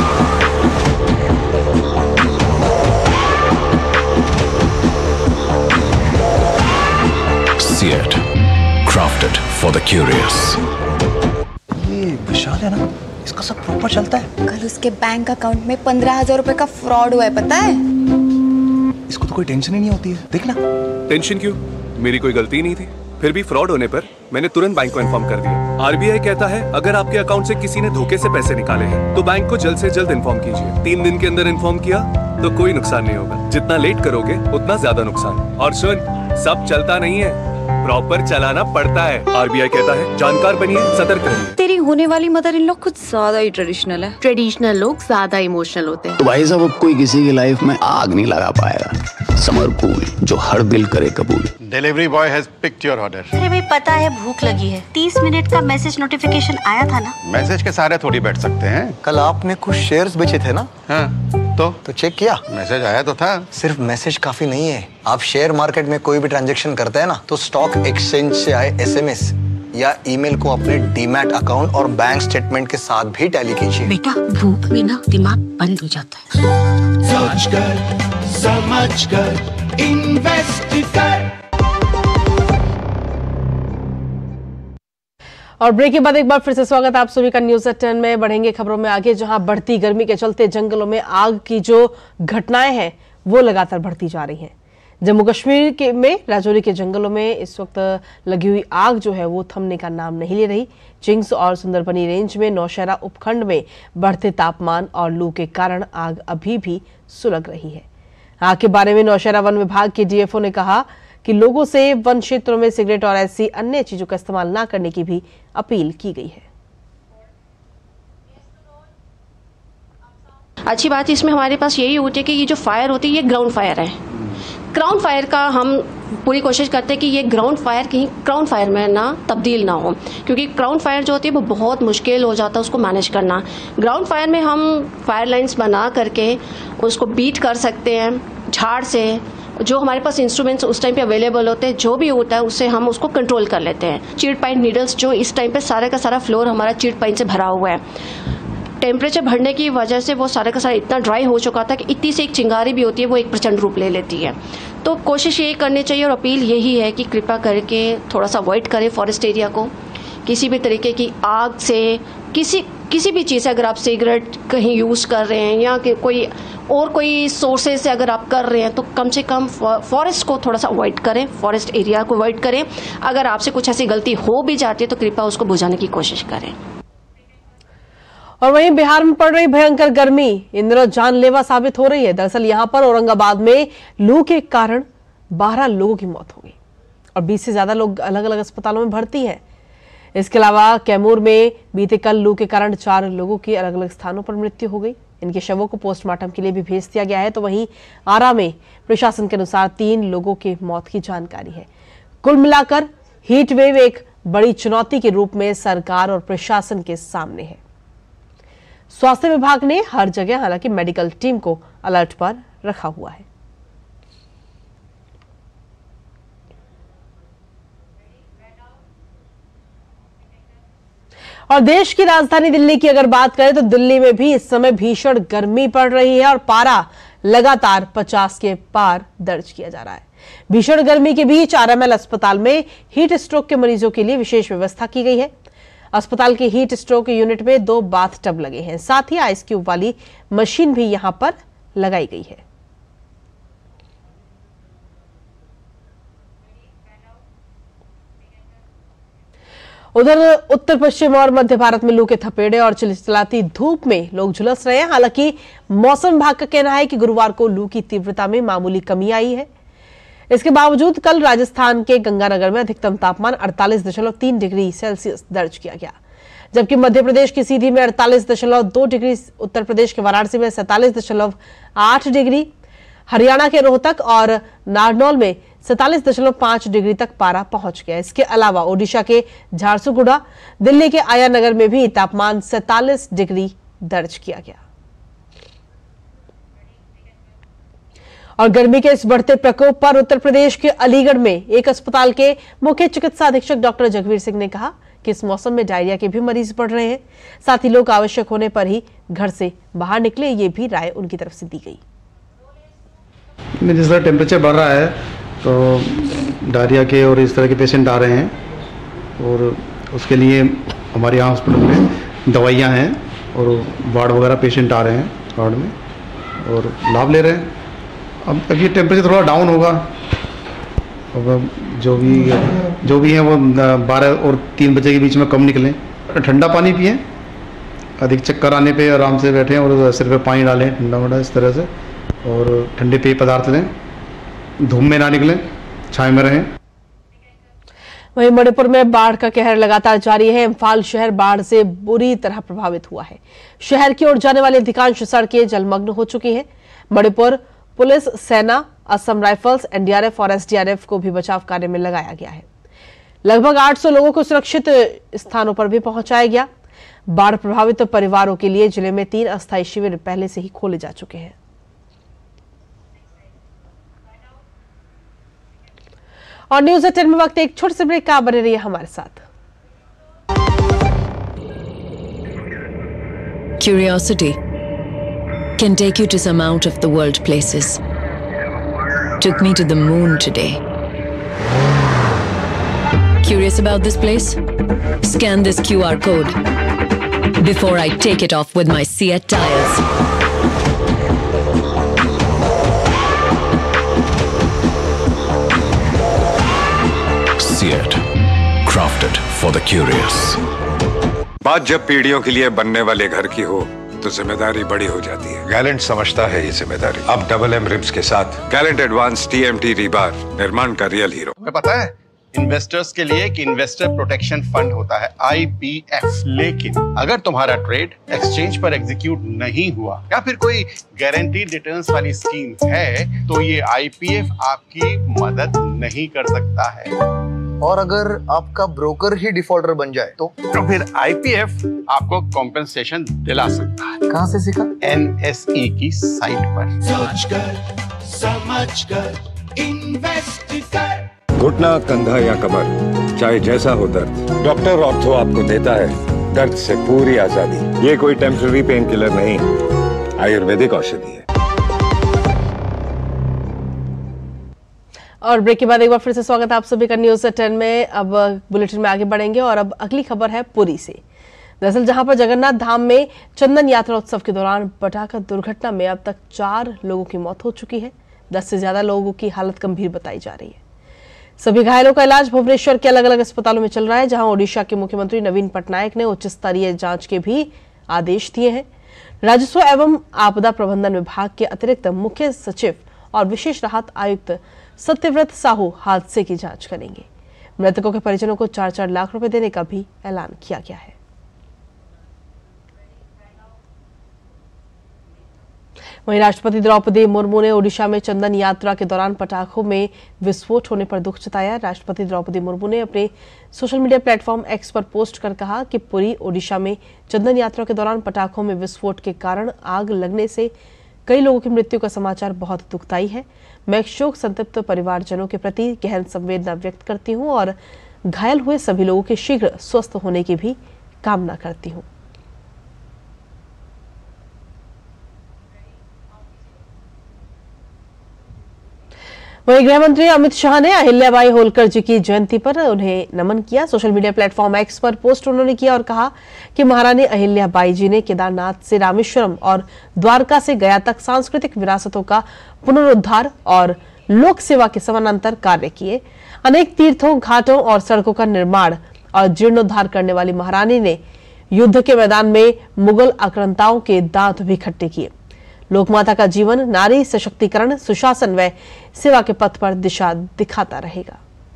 [SPEAKER 10] Seat, crafted for the curious.
[SPEAKER 11] ये विशाल है ना, इसका सब proper चलता है।
[SPEAKER 12] कल उसके bank account में 15,000 रुपए का फ्रॉड हुआ है, पता है?
[SPEAKER 11] इसको तो कोई टेंशन ही नहीं होती है, देखना।
[SPEAKER 13] टेंशन क्यों? मेरी कोई गलती नहीं थी। फिर भी फ्रॉड होने पर मैंने तुरंत बैंक को इन्फॉर्म कर दिया। आरबीआई कहता है अगर आपके अकाउंट से किसी ने धोखे से पैसे निकाले हैं तो बैंक को जल्द से जल्द इन्फॉर्म कीजिए। 3 दिन के अंदर इन्फॉर्म किया तो कोई नुकसान नहीं होगा, जितना लेट करोगे उतना ज्यादा नुकसान। और सुन, सब चलता नहीं है, प्रॉपर चलाना पड़ता है। आरबीआई कहता है जानकार बनिए, सतर्क रहिए।
[SPEAKER 12] तेरी होने वाली मदर इन लॉ कुछ ज्यादा ही ट्रेडिशनल है।
[SPEAKER 14] ट्रेडिशनल लोग ज्यादा इमोशनल होते हैं।
[SPEAKER 15] तो भाई साहब, अब कोई किसी की लाइफ में आग नहीं लगा पाएगा। समर कूल, जो हर दिल करे कबूल।
[SPEAKER 16] Delivery boy has picked your order.
[SPEAKER 17] अरे भाई, पता है भूख लगी है। 30 मिनट का मैसेज नोटिफिकेशन आया था ना।
[SPEAKER 16] मैसेज के सारे थोड़ी बैठ सकते हैं।
[SPEAKER 11] कल आपने कुछ शेयर्स बेचे थे ना?
[SPEAKER 16] हाँ, तो
[SPEAKER 11] चेक किया?
[SPEAKER 16] मैसेज आया तो था।
[SPEAKER 11] सिर्फ मैसेज काफी नहीं है। आप शेयर मार्केट में कोई भी ट्रांजैक्शन करते हैं ना, तो स्टॉक एक्सचेंज से आए SMS या ईमेल को अपने डीमैट अकाउंट और बैंक स्टेटमेंट के साथ भी टैली कीजिए।
[SPEAKER 17] बेटा, भूख में ना दिमाग बंद हो जाता है।
[SPEAKER 18] सोच कर, समझ कर, इन्वेस्ट कर।
[SPEAKER 2] और ब्रेक के बाद एक बार फिर से स्वागत है आप सभी का न्यूज एट 10 में। बढ़ेंगे खबरों में आगे, जहां बढ़ती गर्मी के चलते जंगलों में आग की जो घटनाएं हैं वो लगातार बढ़ती जा रही हैं। जम्मू कश्मीर में राजौरी के जंगलों में इस वक्त लगी हुई आग जो है वो थमने का नाम नहीं ले रही। चिंग्स और सुंदरबनी रेंज में नौशहरा उपखंड में बढ़ते तापमान और लू के कारण आग अभी भी सुलग रही है। आग के बारे में नौशहरा वन विभाग के डीएफओ ने कहा कि लोगों से वन क्षेत्रों में सिगरेट और ऐसी अन्य चीजों का इस्तेमाल न करने की भी अपील की गई है।
[SPEAKER 19] अच्छी बात इसमें हमारे पास यही होती है कि ये जो फायर होती है ये ग्राउंड फायर है। ग्राउंड फायर का हम पूरी कोशिश करते हैं कि ये ग्राउंड फायर कहीं क्राउन फायर में ना तब्दील ना हो, क्योंकि ग्राउंड फायर जो होती है वो बहुत मुश्किल हो जाता है उसको मैनेज करना। ग्राउंड फायर में हम फायर लाइन्स बना करके उसको बीट कर सकते हैं झाड़ से। जो हमारे पास इंस्ट्रूमेंट्स उस टाइम पे अवेलेबल होते हैं, जो भी होता है उससे हम उसको कंट्रोल कर लेते हैं। चीट पाइन नीडल्स जो इस टाइम पे सारे का सारा फ्लोर हमारा चीट पाइन से भरा हुआ है। टेम्परेचर बढ़ने की वजह से वो सारा का सारा इतना ड्राई हो चुका था कि इतनी सी एक चिंगारी भी होती है वो एक प्रचंड रूप ले लेती है। तो कोशिश यही करनी चाहिए और अपील यही है कि कृपया करके थोड़ा सा अवॉइड करें फॉरेस्ट एरिया को। किसी भी तरीके की आग से किसी भी चीज़ से, अगर आप सिगरेट कहीं यूज़ कर रहे हैं या कि कोई सोर्सेज से अगर आप कर रहे हैं तो कम से कम फॉरेस्ट को थोड़ा सा अवॉइड करें, फॉरेस्ट एरिया को अवॉइड करें। अगर आपसे कुछ ऐसी गलती हो भी जाती है तो कृपया उसको बुझाने की कोशिश करें।
[SPEAKER 2] और वहीं बिहार में पड़ रही भयंकर गर्मी इन दिनों जानलेवा साबित हो रही है। दरअसल यहां पर औरंगाबाद में लू के कारण 12 लोगों की मौत हो गई और 20 से ज्यादा लोग अलग अलग अस्पतालों में भर्ती हैं। इसके अलावा कैमूर में बीते कल लू के कारण 4 लोगों की अलग अलग स्थानों पर मृत्यु हो गई। इनके शवों को पोस्टमार्टम के लिए भी भेज दिया गया है। तो वहीं आरा में प्रशासन के अनुसार 3 लोगों की मौत की जानकारी है। कुल मिलाकर हीट वेव एक बड़ी चुनौती के रूप में सरकार और प्रशासन के सामने है। स्वास्थ्य विभाग ने हर जगह हालांकि मेडिकल टीम को अलर्ट पर रखा हुआ है। और देश की राजधानी दिल्ली की अगर बात करें तो दिल्ली में भी इस समय भीषण गर्मी पड़ रही है और पारा लगातार 50 के पार दर्ज किया जा रहा है। भीषण गर्मी के बीच आरएमएल अस्पताल में हीट स्ट्रोक के मरीजों के लिए विशेष व्यवस्था की गई है। अस्पताल के हीट स्ट्रोक यूनिट में 2 बाथ टब लगे हैं, साथ ही आइस क्यूब वाली मशीन भी यहां पर लगाई गई है। उधर उत्तर पश्चिम और मध्य भारत में लू के थपेड़े और चिलचिलाती धूप में लोग झुलस रहे हैं। हालांकि मौसम विभाग का कहना है कि गुरुवार को लू की तीव्रता में मामूली कमी आई है। इसके बावजूद कल राजस्थान के गंगानगर में अधिकतम तापमान 48.3 डिग्री सेल्सियस दर्ज किया गया, जबकि मध्य प्रदेश की सीधी में 48.2 डिग्री, उत्तर प्रदेश के वाराणसी में 47.8 डिग्री, हरियाणा के रोहतक और नारनौल में 47.5 डिग्री तक पारा पहुंच गया। इसके अलावा ओडिशा के झारसुगुड़ा, दिल्ली के आया नगर में भी तापमान 47 डिग्री दर्ज किया गया। और गर्मी के इस बढ़ते प्रकोप पर उत्तर प्रदेश के अलीगढ़ में एक अस्पताल के मुख्य चिकित्सा अधीक्षक डॉक्टर जगवीर सिंह ने कहा कि इस मौसम में डायरिया के भी मरीज बढ़ रहे हैं, साथ ही लोग आवश्यक होने पर ही घर से बाहर निकले, ये भी राय उनकी तरफ से दी गई।
[SPEAKER 20] जिस तरह टेम्परेचर बढ़ रहा है तो डायरिया के और इस तरह के पेशेंट आ रहे हैं और उसके लिए हमारे यहाँ हॉस्पिटल में दवाइयाँ हैं और वार्ड वगैरह पेशेंट आ रहे हैं वार्ड में और लाभ ले रहे हैं। अब ये टेम्परेचर थोड़ा डाउन होगा, अब जो भी है वो 12 और 3 बजे के बीच में कम निकलें, ठंडा पानी पिएं, अधिक चक्कर आने पे आराम से बैठें और सिर पे पानी डालें ठंडा वंडा इस तरह से, और ठंडे पेय पदार्थ लें, धूप में ना निकलें, छाए में रहें।
[SPEAKER 2] वहीं मणिपुर में बाढ़ का कहर लगातार जारी है। इम्फाल शहर बाढ़ से बुरी तरह प्रभावित हुआ है। शहर की ओर जाने वाली अधिकांश सड़कें जलमग्न हो चुकी हैं। मणिपुर पुलिस, सेना, असम राइफल्स, एनडीआरएफ और एसडीआरएफ को भी बचाव कार्य में लगाया गया है। लगभग 800 लोगों को सुरक्षित स्थानों पर भी पहुंचाया गया। बाढ़ प्रभावित परिवारों के लिए जिले में 3 अस्थायी शिविर पहले से ही खोले जा चुके हैं। और न्यूज़ 10 में वक्त एक छोटे से ब्रेक का, बने रहिए हमारे साथ।
[SPEAKER 4] Curiosity can take you to some out of the world places. Took me to the moon today. Curious about this place? Scan this QR code before I take it off with my Seat tires.
[SPEAKER 10] Seat, crafted for the curious.
[SPEAKER 3] बात जब पीढ़ियों के लिए बनने वाले घर की हो तो जिम्मेदारी बड़ी हो जाती है। गैलेंट समझता है ये जिम्मेदारी। अब डबल एम रिब्स के साथ गैलेंट एडवांस TMT रीबार, निर्माण का रियल हीरो।
[SPEAKER 16] तुम्हें पता है इन्वेस्टर्स के लिए एक इन्वेस्टर प्रोटेक्शन फंड होता है IPF, लेकिन अगर तुम्हारा ट्रेड एक्सचेंज पर एग्जीक्यूट नहीं हुआ या फिर कोई गारंटीड रिटर्न्स वाली स्कीम है तो ये IPF आपकी मदद नहीं कर सकता है।
[SPEAKER 11] और अगर आपका ब्रोकर ही डिफॉल्टर बन जाए तो
[SPEAKER 16] फिर IPF आपको कॉम्पेंसेशन दिला सकता है।
[SPEAKER 11] कहाँ से सीखा?
[SPEAKER 16] NSE की साइट पर।
[SPEAKER 18] सोचकर समझकर इन्वेस्ट कर।
[SPEAKER 3] घुटना, कंधा या कमर, चाहे जैसा हो दर्द, डॉक्टर ऑर्थो आपको देता है दर्द से पूरी आजादी। ये कोई टेम्पररी पेन किलर नहीं, आयुर्वेदिक औषधि है।
[SPEAKER 2] और ब्रेक के बाद एक बार फिर से स्वागत है आप सभी का न्यूज़ 10 में। अब बुलेटिन में आगे बढ़ेंगे और अब अगली खबर है पुरी से। दरअसल जहां पर जगन्नाथ धाम में चंदन यात्रा उत्सव के दौरान पटाखा दुर्घटना में अब तक 4 लोगों की मौत हो चुकी है। 10 से ज्यादा लोगों की हालत गंभीर बताई जा रही है। सभी घायलों का इलाज भुवनेश्वर के अलग अलग अस्पतालों में चल रहा है, जहां ओडिशा के मुख्यमंत्री नवीन पटनायक ने उच्च स्तरीय जांच के भी आदेश दिए हैं। राजस्व एवं आपदा प्रबंधन विभाग के अतिरिक्त मुख्य सचिव और विशेष राहत आयुक्त सत्यव्रत साहू हादसे की जांच करेंगे। मृतकों के परिजनों को 4-4 लाख रुपए देने का भी ऐलान किया गया है। वहीं राष्ट्रपति द्रौपदी मुर्मू ने ओडिशा में चंदन यात्रा के दौरान पटाखों में विस्फोट होने पर दुख जताया। राष्ट्रपति द्रौपदी मुर्मू ने अपने सोशल मीडिया प्लेटफॉर्म एक्स पर पोस्ट कर कहा कि पुरी ओडिशा में चंदन यात्रा के दौरान पटाखों में विस्फोट के कारण आग लगने से कई लोगों की मृत्यु का समाचार बहुत दुखदायी है। मैं शोक संतप्त परिवारजनों के प्रति गहन संवेदना व्यक्त करती हूँ और घायल हुए सभी लोगों के शीघ्र स्वस्थ होने की भी कामना करती हूँ। वहीं गृह मंत्री अमित शाह ने अहिल्याबाई होलकर जी की जयंती पर उन्हें नमन किया। सोशल मीडिया प्लेटफॉर्म एक्स पर पोस्ट उन्होंने किया और कहा कि महारानी अहिल्याबाई जी ने केदारनाथ से रामेश्वरम और द्वारका से गया तक सांस्कृतिक विरासतों का पुनरुद्धार और लोक सेवा के समानांतर कार्य किए। अनेक तीर्थों, घाटों और सड़कों का निर्माण और जीर्णोद्धार करने वाली महारानी ने युद्ध के मैदान में मुगल आक्रांताओं के दांत भी खट्टे किए। लोकमाता का जीवन नारी सशक्तिकरण, सुशासन व सेवा के पथ पर दिशा दिखाता रहेगा।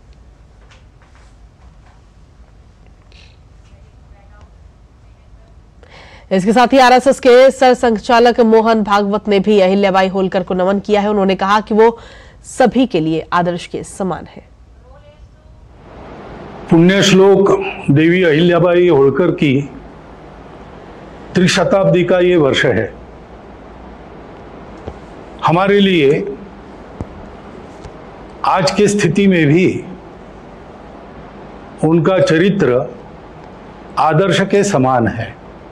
[SPEAKER 2] इसके साथ ही आरएसएस के सरसंघचालक मोहन भागवत ने भी अहिल्याबाई होलकर को नमन किया है। उन्होंने कहा कि वो सभी के लिए आदर्श के समान है।
[SPEAKER 21] पुण्य श्लोक देवी अहिल्याबाई होलकर की त्रिशताब्दी का ये वर्ष है। हमारे लिए आज की स्थिति में भी उनका चरित्र आदर्श के समान है।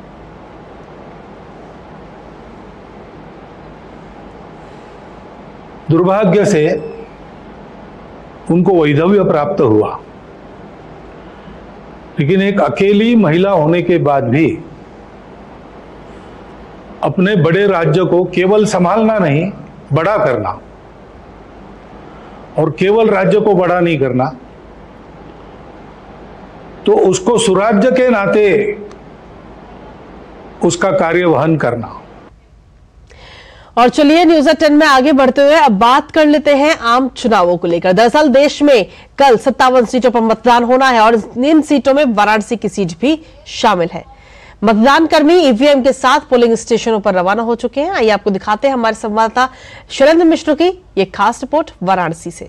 [SPEAKER 21] दुर्भाग्य से उनको वैधव्य प्राप्त हुआ, लेकिन एक अकेली महिला होने के बाद भी अपने बड़े राज्य को केवल संभालना नहीं, बड़ा करना, और केवल राज्य को बड़ा नहीं करना, तो उसको सुराज्य के नाते उसका कार्य वहन करना।
[SPEAKER 2] और चलिए न्यूज़ एट 10 में आगे बढ़ते हुए अब बात कर लेते हैं आम चुनावों को लेकर। दरअसल देश में कल 57 सीटों पर मतदान होना है और इन सीटों में वाराणसी की सीट भी शामिल है। मतदान कर्मी ईवीएम के साथ पोलिंग स्टेशनों पर रवाना हो चुके हैं। आइए आपको दिखाते हैं हमारे संवाददाता शैलेंद्र मिश्र की ये खास रिपोर्ट वाराणसी से।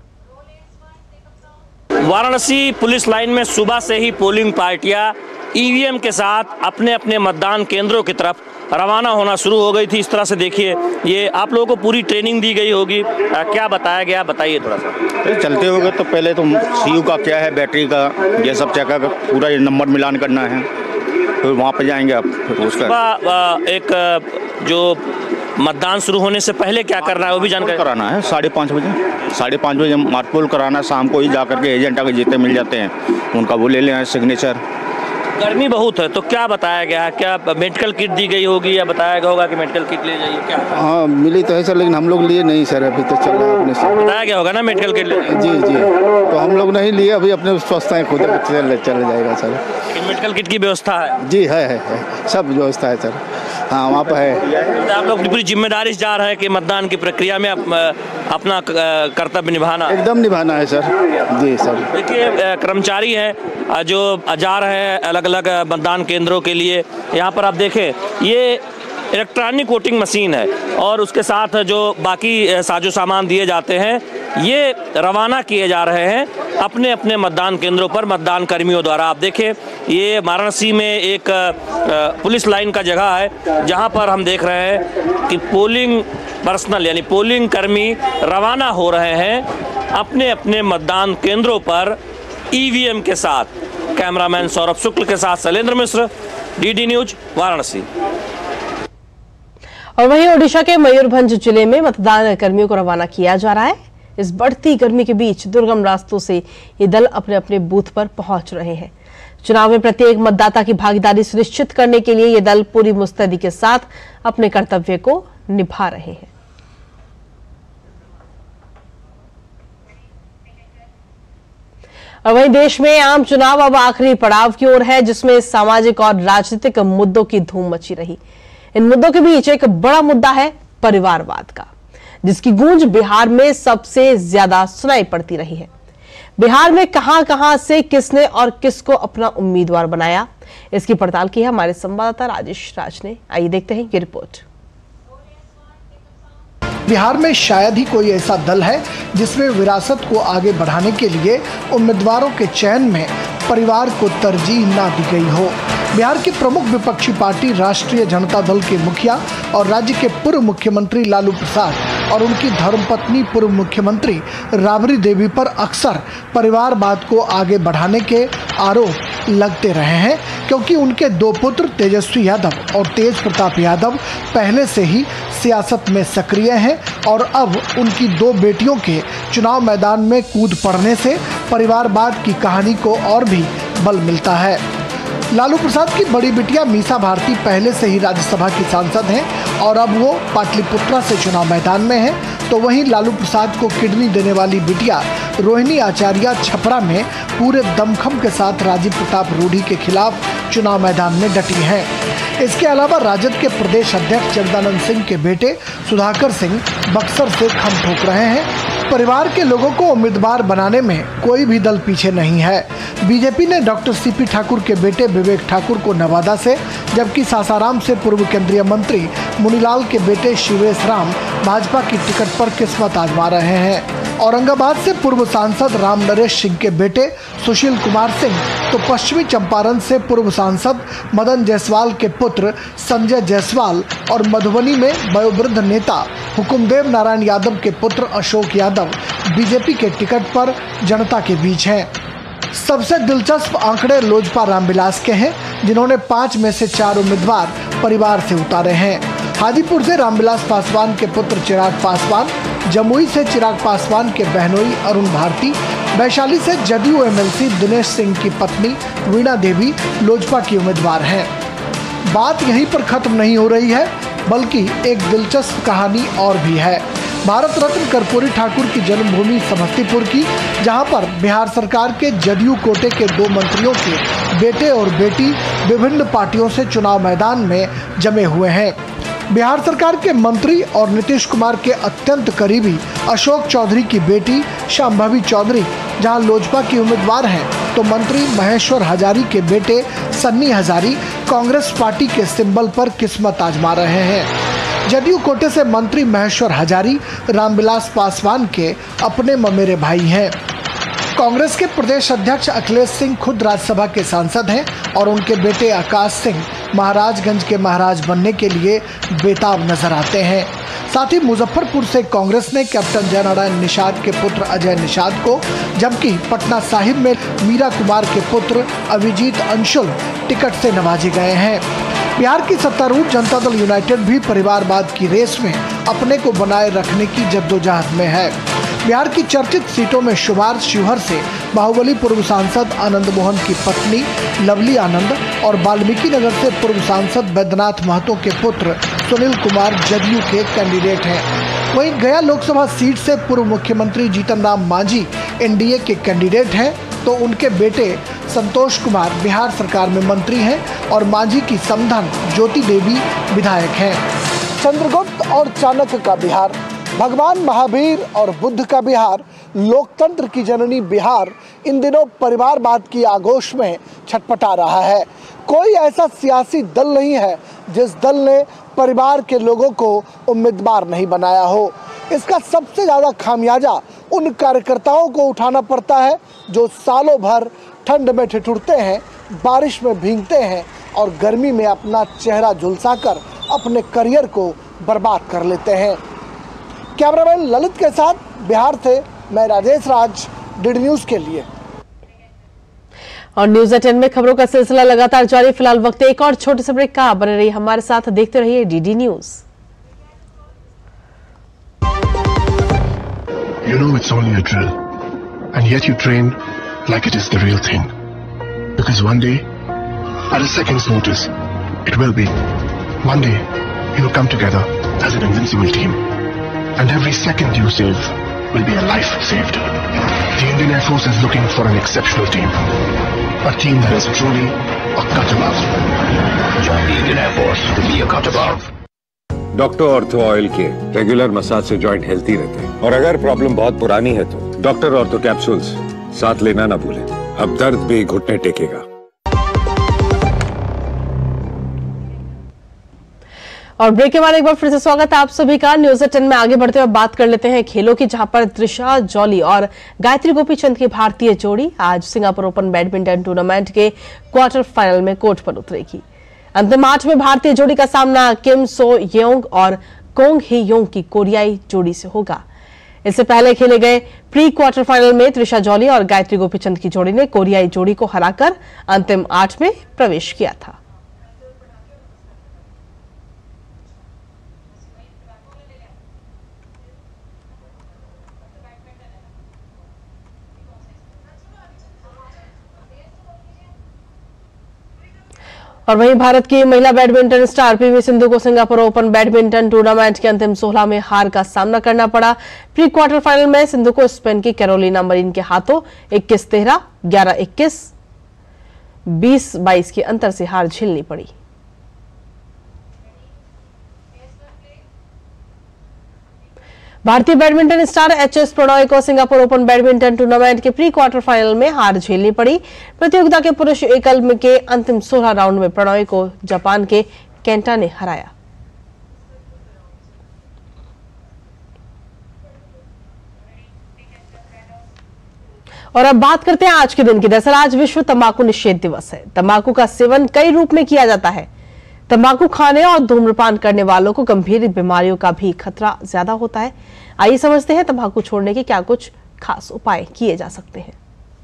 [SPEAKER 22] वाराणसी पुलिस लाइन में सुबह से ही पोलिंग पार्टियां ईवीएम के साथ अपने अपने मतदान केंद्रों की तरफ रवाना होना शुरू हो गई थी। इस तरह से देखिए, ये आप लोगों को पूरी ट्रेनिंग दी गई होगी, क्या बताया गया, बताइए थोड़ा सा।
[SPEAKER 23] चलते होगा तो पहले तो सीयू का क्या है, बैटरी का ये सब चेक कर पूरा ये नंबर मिलान करना है, फिर वहाँ पे जाएंगे आप। उसका एक जो मतदान शुरू होने से पहले क्या करना है वो भी जानकारी कराना है। 5:30 बजे 5:30 बजे मार्कपोल कराना है। शाम को ही जा करके एजेंट आगे जितने मिल जाते हैं उनका वो ले लें सिग्नेचर। गर्मी बहुत है तो क्या बताया गया है, क्या मेडिकल किट दी गई होगी या बताया गया होगा कि मेडिकल किट ले जाइए, क्या? हाँ मिली तो है सर, लेकिन हम लोग लिए नहीं सर, अभी तो चल रहा है अपने से।
[SPEAKER 22] बताया गया होगा ना मेडिकल किट ले?
[SPEAKER 23] जी जी, तो हम लोग नहीं लिए, अभी अपने स्वस्थ हैं, खुद चल जाएगा सर।
[SPEAKER 22] लेकिन मेडिकल किट की व्यवस्था है?
[SPEAKER 23] जी है सब व्यवस्था है सर। हाँ वहाँ पर है।
[SPEAKER 22] आप लोग पूरी जिम्मेदारी से जा रहे हैं कि मतदान की प्रक्रिया में अपना कर्तव्य निभाना?
[SPEAKER 23] एकदम निभाना है सर। जी सर।
[SPEAKER 22] देखिए कर्मचारी हैं जो जा रहे हैं अलग अलग मतदान केंद्रों के लिए। यहाँ पर आप देखें ये इलेक्ट्रॉनिक वोटिंग मशीन है और उसके साथ जो बाकी साजो सामान दिए जाते हैं ये रवाना किए जा रहे हैं अपने अपने मतदान केंद्रों पर मतदान कर्मियों द्वारा। आप देखें ये वाराणसी में एक पुलिस लाइन का जगह है जहां पर हम देख रहे हैं कि पोलिंग पर्सनल यानी पोलिंग कर्मी रवाना हो रहे हैं अपने अपने मतदान केंद्रों पर ईवीएम के साथ। कैमरामैन सौरभ शुक्ल के साथ शैलेंद्र मिश्र, डीडी न्यूज, वाराणसी।
[SPEAKER 2] और वहीं ओडिशा के मयूरभंज जिले में मतदान कर्मियों को रवाना किया जा रहा है। इस बढ़ती गर्मी के बीच दुर्गम रास्तों से ये दल अपने अपने बूथ पर पहुंच रहे हैं। चुनाव में प्रत्येक मतदाता की भागीदारी सुनिश्चित करने के लिए ये दल पूरी मुस्तैदी के साथ अपने कर्तव्य को निभा रहे हैं। और वहीं देश में आम चुनाव अब आखिरी पड़ाव की ओर है, जिसमें सामाजिक और राजनीतिक मुद्दों की धूम मची रही। इन मुद्दों के बीच एक बड़ा मुद्दा है परिवारवाद का, जिसकी गूंज बिहार में सबसे ज्यादा सुनाई पड़ती रही है। बिहार में कहां से किसने और किसको अपना उम्मीदवार बनाया, इसकी पड़ताल की है हमारे संवाददाता राजेश राज ने। आइए देखते हैं ये रिपोर्ट।
[SPEAKER 1] बिहार में शायद ही कोई ऐसा दल है जिसमें विरासत को आगे बढ़ाने के लिए उम्मीदवारों के चयन में परिवार को तरजीह ना दी गई हो। बिहार की प्रमुख विपक्षी पार्टी राष्ट्रीय जनता दल के मुखिया और राज्य के पूर्व मुख्यमंत्री लालू प्रसाद और उनकी धर्मपत्नी पूर्व मुख्यमंत्री राबड़ी देवी पर अक्सर परिवारवाद को आगे बढ़ाने के आरोप लगते रहे हैं, क्योंकि उनके दो पुत्र तेजस्वी यादव और तेज प्रताप यादव पहले से ही सियासत में सक्रिय हैं और अब उनकी दो बेटियों के चुनाव मैदान में कूद पड़ने से परिवारवाद की कहानी को और भी बल मिलता है। लालू प्रसाद की बड़ी बिटिया मीसा भारती पहले से ही राज्यसभा की सांसद हैं और अब वो पाटलिपुत्रा से चुनाव मैदान में हैं, तो वहीं लालू प्रसाद को किडनी देने वाली बिटिया रोहिणी आचार्य छपरा में पूरे दमखम के साथ राजीव प्रताप रूडी के खिलाफ चुनाव मैदान में डटी हैं। इसके अलावा राजद के प्रदेश अध्यक्ष जगदानंद सिंह के बेटे सुधाकर सिंह बक्सर से खम ठोक रहे हैं। परिवार के लोगों को उम्मीदवार बनाने में कोई भी दल पीछे नहीं है। बीजेपी ने डॉक्टर सीपी ठाकुर के बेटे विवेक ठाकुर को नवादा से, जबकि सासाराम से पूर्व केंद्रीय मंत्री मुनीलाल के बेटे शिवेश राम भाजपा की टिकट पर किस्मत आजमा रहे हैं। औरंगाबाद से पूर्व सांसद राम नरेश सिंह के बेटे सुशील कुमार सिंह तो पश्चिमी चंपारण से पूर्व सांसद मदन जायसवाल के पुत्र संजय जायसवाल और मधुबनी में वयोवृद्ध नेता हुकुमदेव नारायण यादव के पुत्र अशोक यादव बीजेपी के टिकट पर जनता के बीच हैं। सबसे दिलचस्प आंकड़े लोजपा रामविलास के हैं, जिन्होंने 5 में से 4 उम्मीदवार परिवार से उतारे हैं। हाजीपुर से रामविलास पासवान के पुत्र चिराग पासवान, जमुई से चिराग पासवान के बहनोई अरुण भारती, वैशाली से जदयू एमएलसी दिनेश सिंह की पत्नी वीणा देवी लोजपा की उम्मीदवार हैं। बात यहीं पर खत्म नहीं हो रही है, बल्कि एक दिलचस्प कहानी और भी है। भारत रत्न कर्पूरी ठाकुर की जन्मभूमि समस्तीपुर की, जहां पर बिहार सरकार के जदयू कोटे के 2 मंत्रियों के बेटे और बेटी विभिन्न पार्टियों से चुनाव मैदान में जमे हुए हैं। बिहार सरकार के मंत्री और नीतीश कुमार के अत्यंत करीबी अशोक चौधरी की बेटी शांभवी चौधरी जहां लोजपा की उम्मीदवार हैं, तो मंत्री महेश्वर हजारी के बेटे सन्नी हजारी कांग्रेस पार्टी के सिंबल पर किस्मत आजमा रहे हैं। जदयू कोटे से मंत्री महेश्वर हजारी रामविलास पासवान के अपने ममेरे भाई हैं। कांग्रेस के प्रदेश अध्यक्ष अखिलेश सिंह खुद राज्यसभा के सांसद हैं और उनके बेटे आकाश सिंह महाराजगंज के महाराज बनने के लिए बेताब नजर आते हैं। साथ ही मुजफ्फरपुर से कांग्रेस ने कैप्टन जयनारायण निषाद के पुत्र अजय निषाद को, जबकि पटना साहिब में मीरा कुमार के पुत्र अभिजीत अंशुल टिकट से नवाजे गए हैं। बिहार की सत्तारूढ़ जनता दल यूनाइटेड भी परिवारवाद की रेस में अपने को बनाए रखने की जद्दोजहद में है। बिहार की चर्चित सीटों में शुमार शिवहर से बाहुबली पूर्व सांसद आनंद मोहन की पत्नी लवली आनंद और वाल्मीकि नगर से पूर्व सांसद बैद्यनाथ महतो के पुत्र सुनील कुमार जदयू के कैंडिडेट हैं। वहीं गया लोकसभा सीट से पूर्व मुख्यमंत्री जीतन राम मांझी एनडीए के कैंडिडेट हैं, तो उनके बेटे संतोष कुमार बिहार सरकार में मंत्री हैं और मांझी की समधन ज्योति देवी विधायक हैं। चंद्रगुप्त और चाणक्य का बिहार, भगवान महावीर और बुद्ध का बिहार, लोकतंत्र की जननी बिहार इन दिनों परिवारवाद की आगोश में छटपटा रहा है। कोई ऐसा सियासी दल नहीं है जिस दल ने परिवार के लोगों को उम्मीदवार नहीं बनाया हो। इसका सबसे ज़्यादा खामियाजा उन कार्यकर्ताओं को उठाना पड़ता है जो सालों भर ठंड में ठिठुरते हैं, बारिश में भीगते हैं और गर्मी में अपना चेहरा झुलसाकर अपने करियर को बर्बाद कर लेते हैं। कैमरामैन ललित के साथ बिहार से मैं राजेश राज, डीडी न्यूज के लिए।
[SPEAKER 2] और न्यूज़ 10 में खबरों का सिलसिला लगातार जारी। फिलहाल वक्त एक और छोटे से ब्रेक का, बने रहिए हमारे साथ, देखते रहिए DD news.
[SPEAKER 10] You know it's only a drill, and yet you train like it is the real thing. Because one day, at a second's notice, it will be. One day, you will come together as an invincible team. And every second you save will be a life saved. The Indian Air Force is looking for an exceptional team. A team that is truly a cut above. Join the Indian Air Force to be a cut above.
[SPEAKER 3] Doctor ortho oil के regular massage से joint healthy रहते हैं, और अगर problem बहुत पुरानी है तो डॉक्टर ऑर्थो कैप्सूल्स साथ लेना ना भूलें। अब दर्द भी घुटने टेकेगा।
[SPEAKER 2] और ब्रेक के बाद एक बार फिर से स्वागत है आप सभी का। न्यूज़ 10 में आगे बढ़ते हुए बात कर लेते हैं खेलों की, जहां पर त्रिशा जॉली और गायत्री गोपीचंद की भारतीय जोड़ी आज सिंगापुर ओपन बैडमिंटन टूर्नामेंट के क्वार्टर फाइनल में कोर्ट पर उतरेगी। अंतिम 8 में भारतीय जोड़ी का सामना किम सो येओंग और कोंग ही योंग की कोरियाई जोड़ी से होगा। इससे पहले खेले गए प्री क्वार्टर फाइनल में त्रिशा जॉली और गायत्री गोपीचंद की जोड़ी ने कोरियाई जोड़ी को हराकर अंतिम 8 में प्रवेश किया था। और वहीं भारत की महिला बैडमिंटन स्टार पीवी सिंधु को सिंगापुर ओपन बैडमिंटन टूर्नामेंट के अंतिम 16 में हार का सामना करना पड़ा। प्री क्वार्टर फाइनल में सिंधु को स्पेन की कैरोलिना मरीन के हाथों 21-13, 11-21, 20-22 के अंतर से हार झेलनी पड़ी। भारतीय बैडमिंटन स्टार एचएस प्रणॉय को सिंगापुर ओपन बैडमिंटन टूर्नामेंट के प्री क्वार्टर फाइनल में हार झेलनी पड़ी। प्रतियोगिता के पुरुष एकल के अंतिम 16 राउंड में प्रणॉय को जापान के केंटा ने हराया। और अब बात करते हैं आज के दिन की। दरअसल आज विश्व तंबाकू निषेध दिवस है। तंबाकू का सेवन कई रूप में किया जाता है। तंबाकू खाने और धूम्रपान करने वालों को गंभीर बीमारियों का भी खतरा ज्यादा होता है। आइए समझते हैं तंबाकू छोड़ने के क्या कुछ खास उपाय किए जा सकते हैं।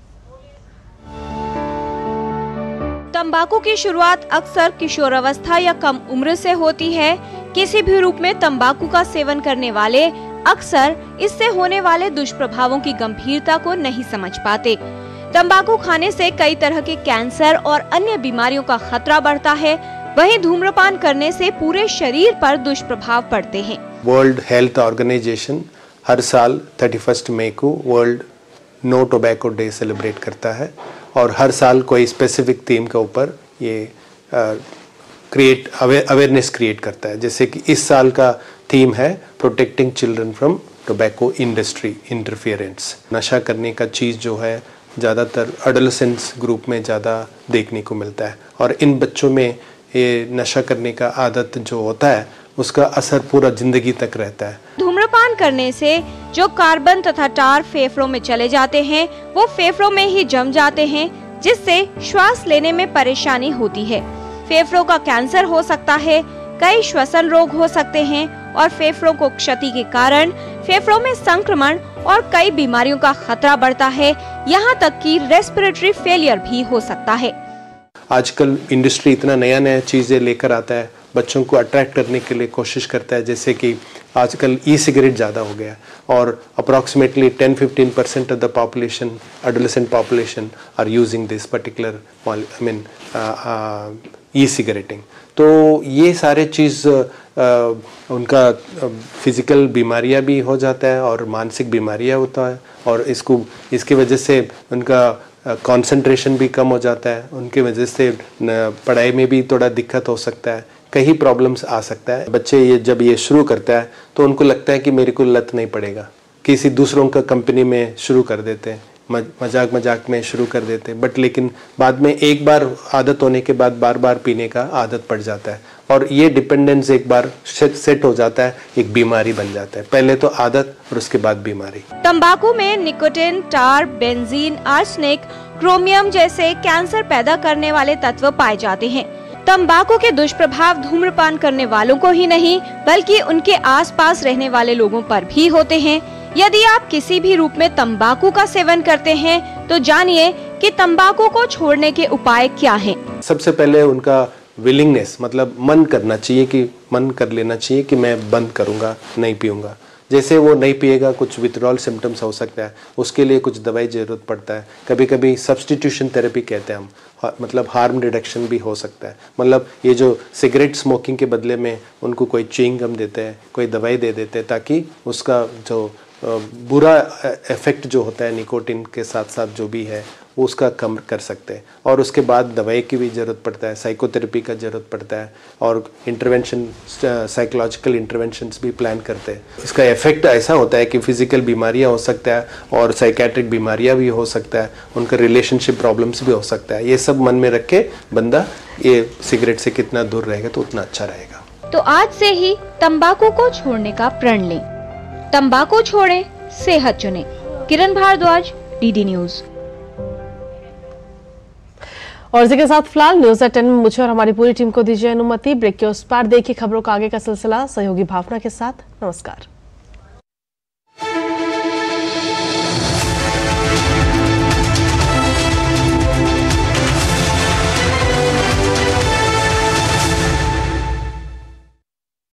[SPEAKER 5] तंबाकू की शुरुआत अक्सर किशोरावस्था या कम उम्र से होती है। किसी भी रूप में तंबाकू का सेवन करने वाले अक्सर इससे होने वाले दुष्प्रभावों की गंभीरता को नहीं समझ पाते। तंबाकू खाने से कई तरह के कैंसर और अन्य बीमारियों का खतरा बढ़ता है। वहीं धूम्रपान करने से पूरे शरीर पर दुष्प्रभाव पड़ते हैं।
[SPEAKER 6] वर्ल्ड हेल्थ ऑर्गेनाइजेशन हर साल 31 मई को world no tobacco day celebrate करता है और हर साल कोई स्पेसिफिक थीम के ऊपर ये अवेयरनेस क्रिएट करता है। जैसे कि इस साल का थीम है protecting children from tobacco industry interference. नशा करने का चीज़ जो है ज़्यादातर एडोलेसेंस ग्रुप में ज़्यादा देखने को मिलता है और इन बच्चों में ये नशा करने का आदत जो होता है उसका असर पूरा जिंदगी तक रहता है।
[SPEAKER 5] धूम्रपान करने से जो कार्बन तथा टार फेफड़ों में चले जाते हैं वो फेफड़ों में ही जम जाते हैं, जिससे श्वास लेने में परेशानी होती है। फेफड़ों का कैंसर हो सकता है, कई श्वसन रोग हो सकते हैं और फेफड़ों को क्षति के कारण फेफड़ों में संक्रमण और कई बीमारियों का खतरा बढ़ता है। यहाँ तक कि रेस्पिरेटरी फेलियर भी हो सकता है।
[SPEAKER 6] आजकल इंडस्ट्री इतना नया नया चीज़ें लेकर आता है, बच्चों को अट्रैक्ट करने के लिए कोशिश करता है। जैसे कि आजकल ई सिगरेट ज़्यादा हो गया और approximately 10-15% of the population adolescent population are using this particular e cigarettes. तो ये सारे चीज़ उनका फिज़िकल बीमारियां भी हो जाता है और मानसिक बीमारियां होता है और इसकी वजह से उनका कंसंट्रेशन भी कम हो जाता है। उनकी वजह से पढ़ाई में भी थोड़ा दिक्कत हो सकता है, कई प्रॉब्लम्स आ सकता है। बच्चे जब ये शुरू करता है तो उनको लगता है कि मेरे को लत नहीं पड़ेगा, किसी दूसरों का कंपनी में शुरू कर देते हैं, मजाक में शुरू कर देते हैं, बट लेकिन बाद में एक बार आदत होने के बाद बार बार पीने का आदत पड़ जाता है और ये डिपेंडेंस एक बार सेट हो जाता है, एक बीमारी बन जाता है। पहले तो आदत और उसके बाद बीमारी।
[SPEAKER 5] तंबाकू में nicotine, tar, benzene, arsenic, chromium जैसे कैंसर पैदा करने वाले तत्व पाए जाते हैं। तंबाकू के दुष्प्रभाव धूम्रपान करने वालों को ही नहीं बल्कि उनके आसपास रहने वाले लोगों पर भी होते हैं। यदि आप किसी भी रूप में तंबाकू का सेवन करते हैं तो जानिए कि तंबाकू को छोड़ने के उपाय क्या हैं।
[SPEAKER 6] सबसे पहले उनका विलिंगनेस, मतलब मन करना चाहिए कि मन कर लेना चाहिए कि मैं बंद करूंगा, नहीं पीऊंगा। जैसे वो नहीं पिएगा कुछ विथड्रॉल सिम्टम्स हो सकता है, उसके लिए कुछ दवाई जरूरत पड़ता है। कभी कभी सब्सटीट्यूशन थेरेपी कहते हैं हम, मतलब हार्म रिडक्शन भी हो सकता है। मतलब ये जो सिगरेट स्मोकिंग के बदले में उनको कोई च्युइंग गम देते हैं, कोई दवाई दे देते हैं ताकि उसका जो बुरा इफेक्ट जो होता है निकोटिन के साथ साथ जो भी है वो उसका कम कर सकते हैं। और उसके बाद दवाई की भी ज़रूरत पड़ता है, साइकोथेरेपी का ज़रूरत पड़ता है और इंटरवेंशन, साइकोलॉजिकल इंटरवेंशंस भी प्लान करते हैं। इसका इफेक्ट ऐसा होता है कि फिजिकल बीमारियां हो सकता है और साइकेट्रिक बीमारियां भी हो सकता है, उनका रिलेशनशिप प्रॉब्लम्स भी हो सकता है। ये सब मन में रख के बंदा ये सिगरेट से कितना दूर रहेगा तो उतना अच्छा रहेगा।
[SPEAKER 5] तो आज से ही तंबाकू को छोड़ने का प्रण लें। तंबाकू छोड़ें, सेहत चुनें। Kiran Bhardwaj, DD news.
[SPEAKER 2] और इसी के साथ फिलहाल न्यूज़ एट 10 में मुझे और हमारी पूरी टीम को दीजिए अनुमति। ब्रेक के उस पार देखिए खबरों का आगे का सिलसिला सहयोगी भावना के साथ। नमस्कार।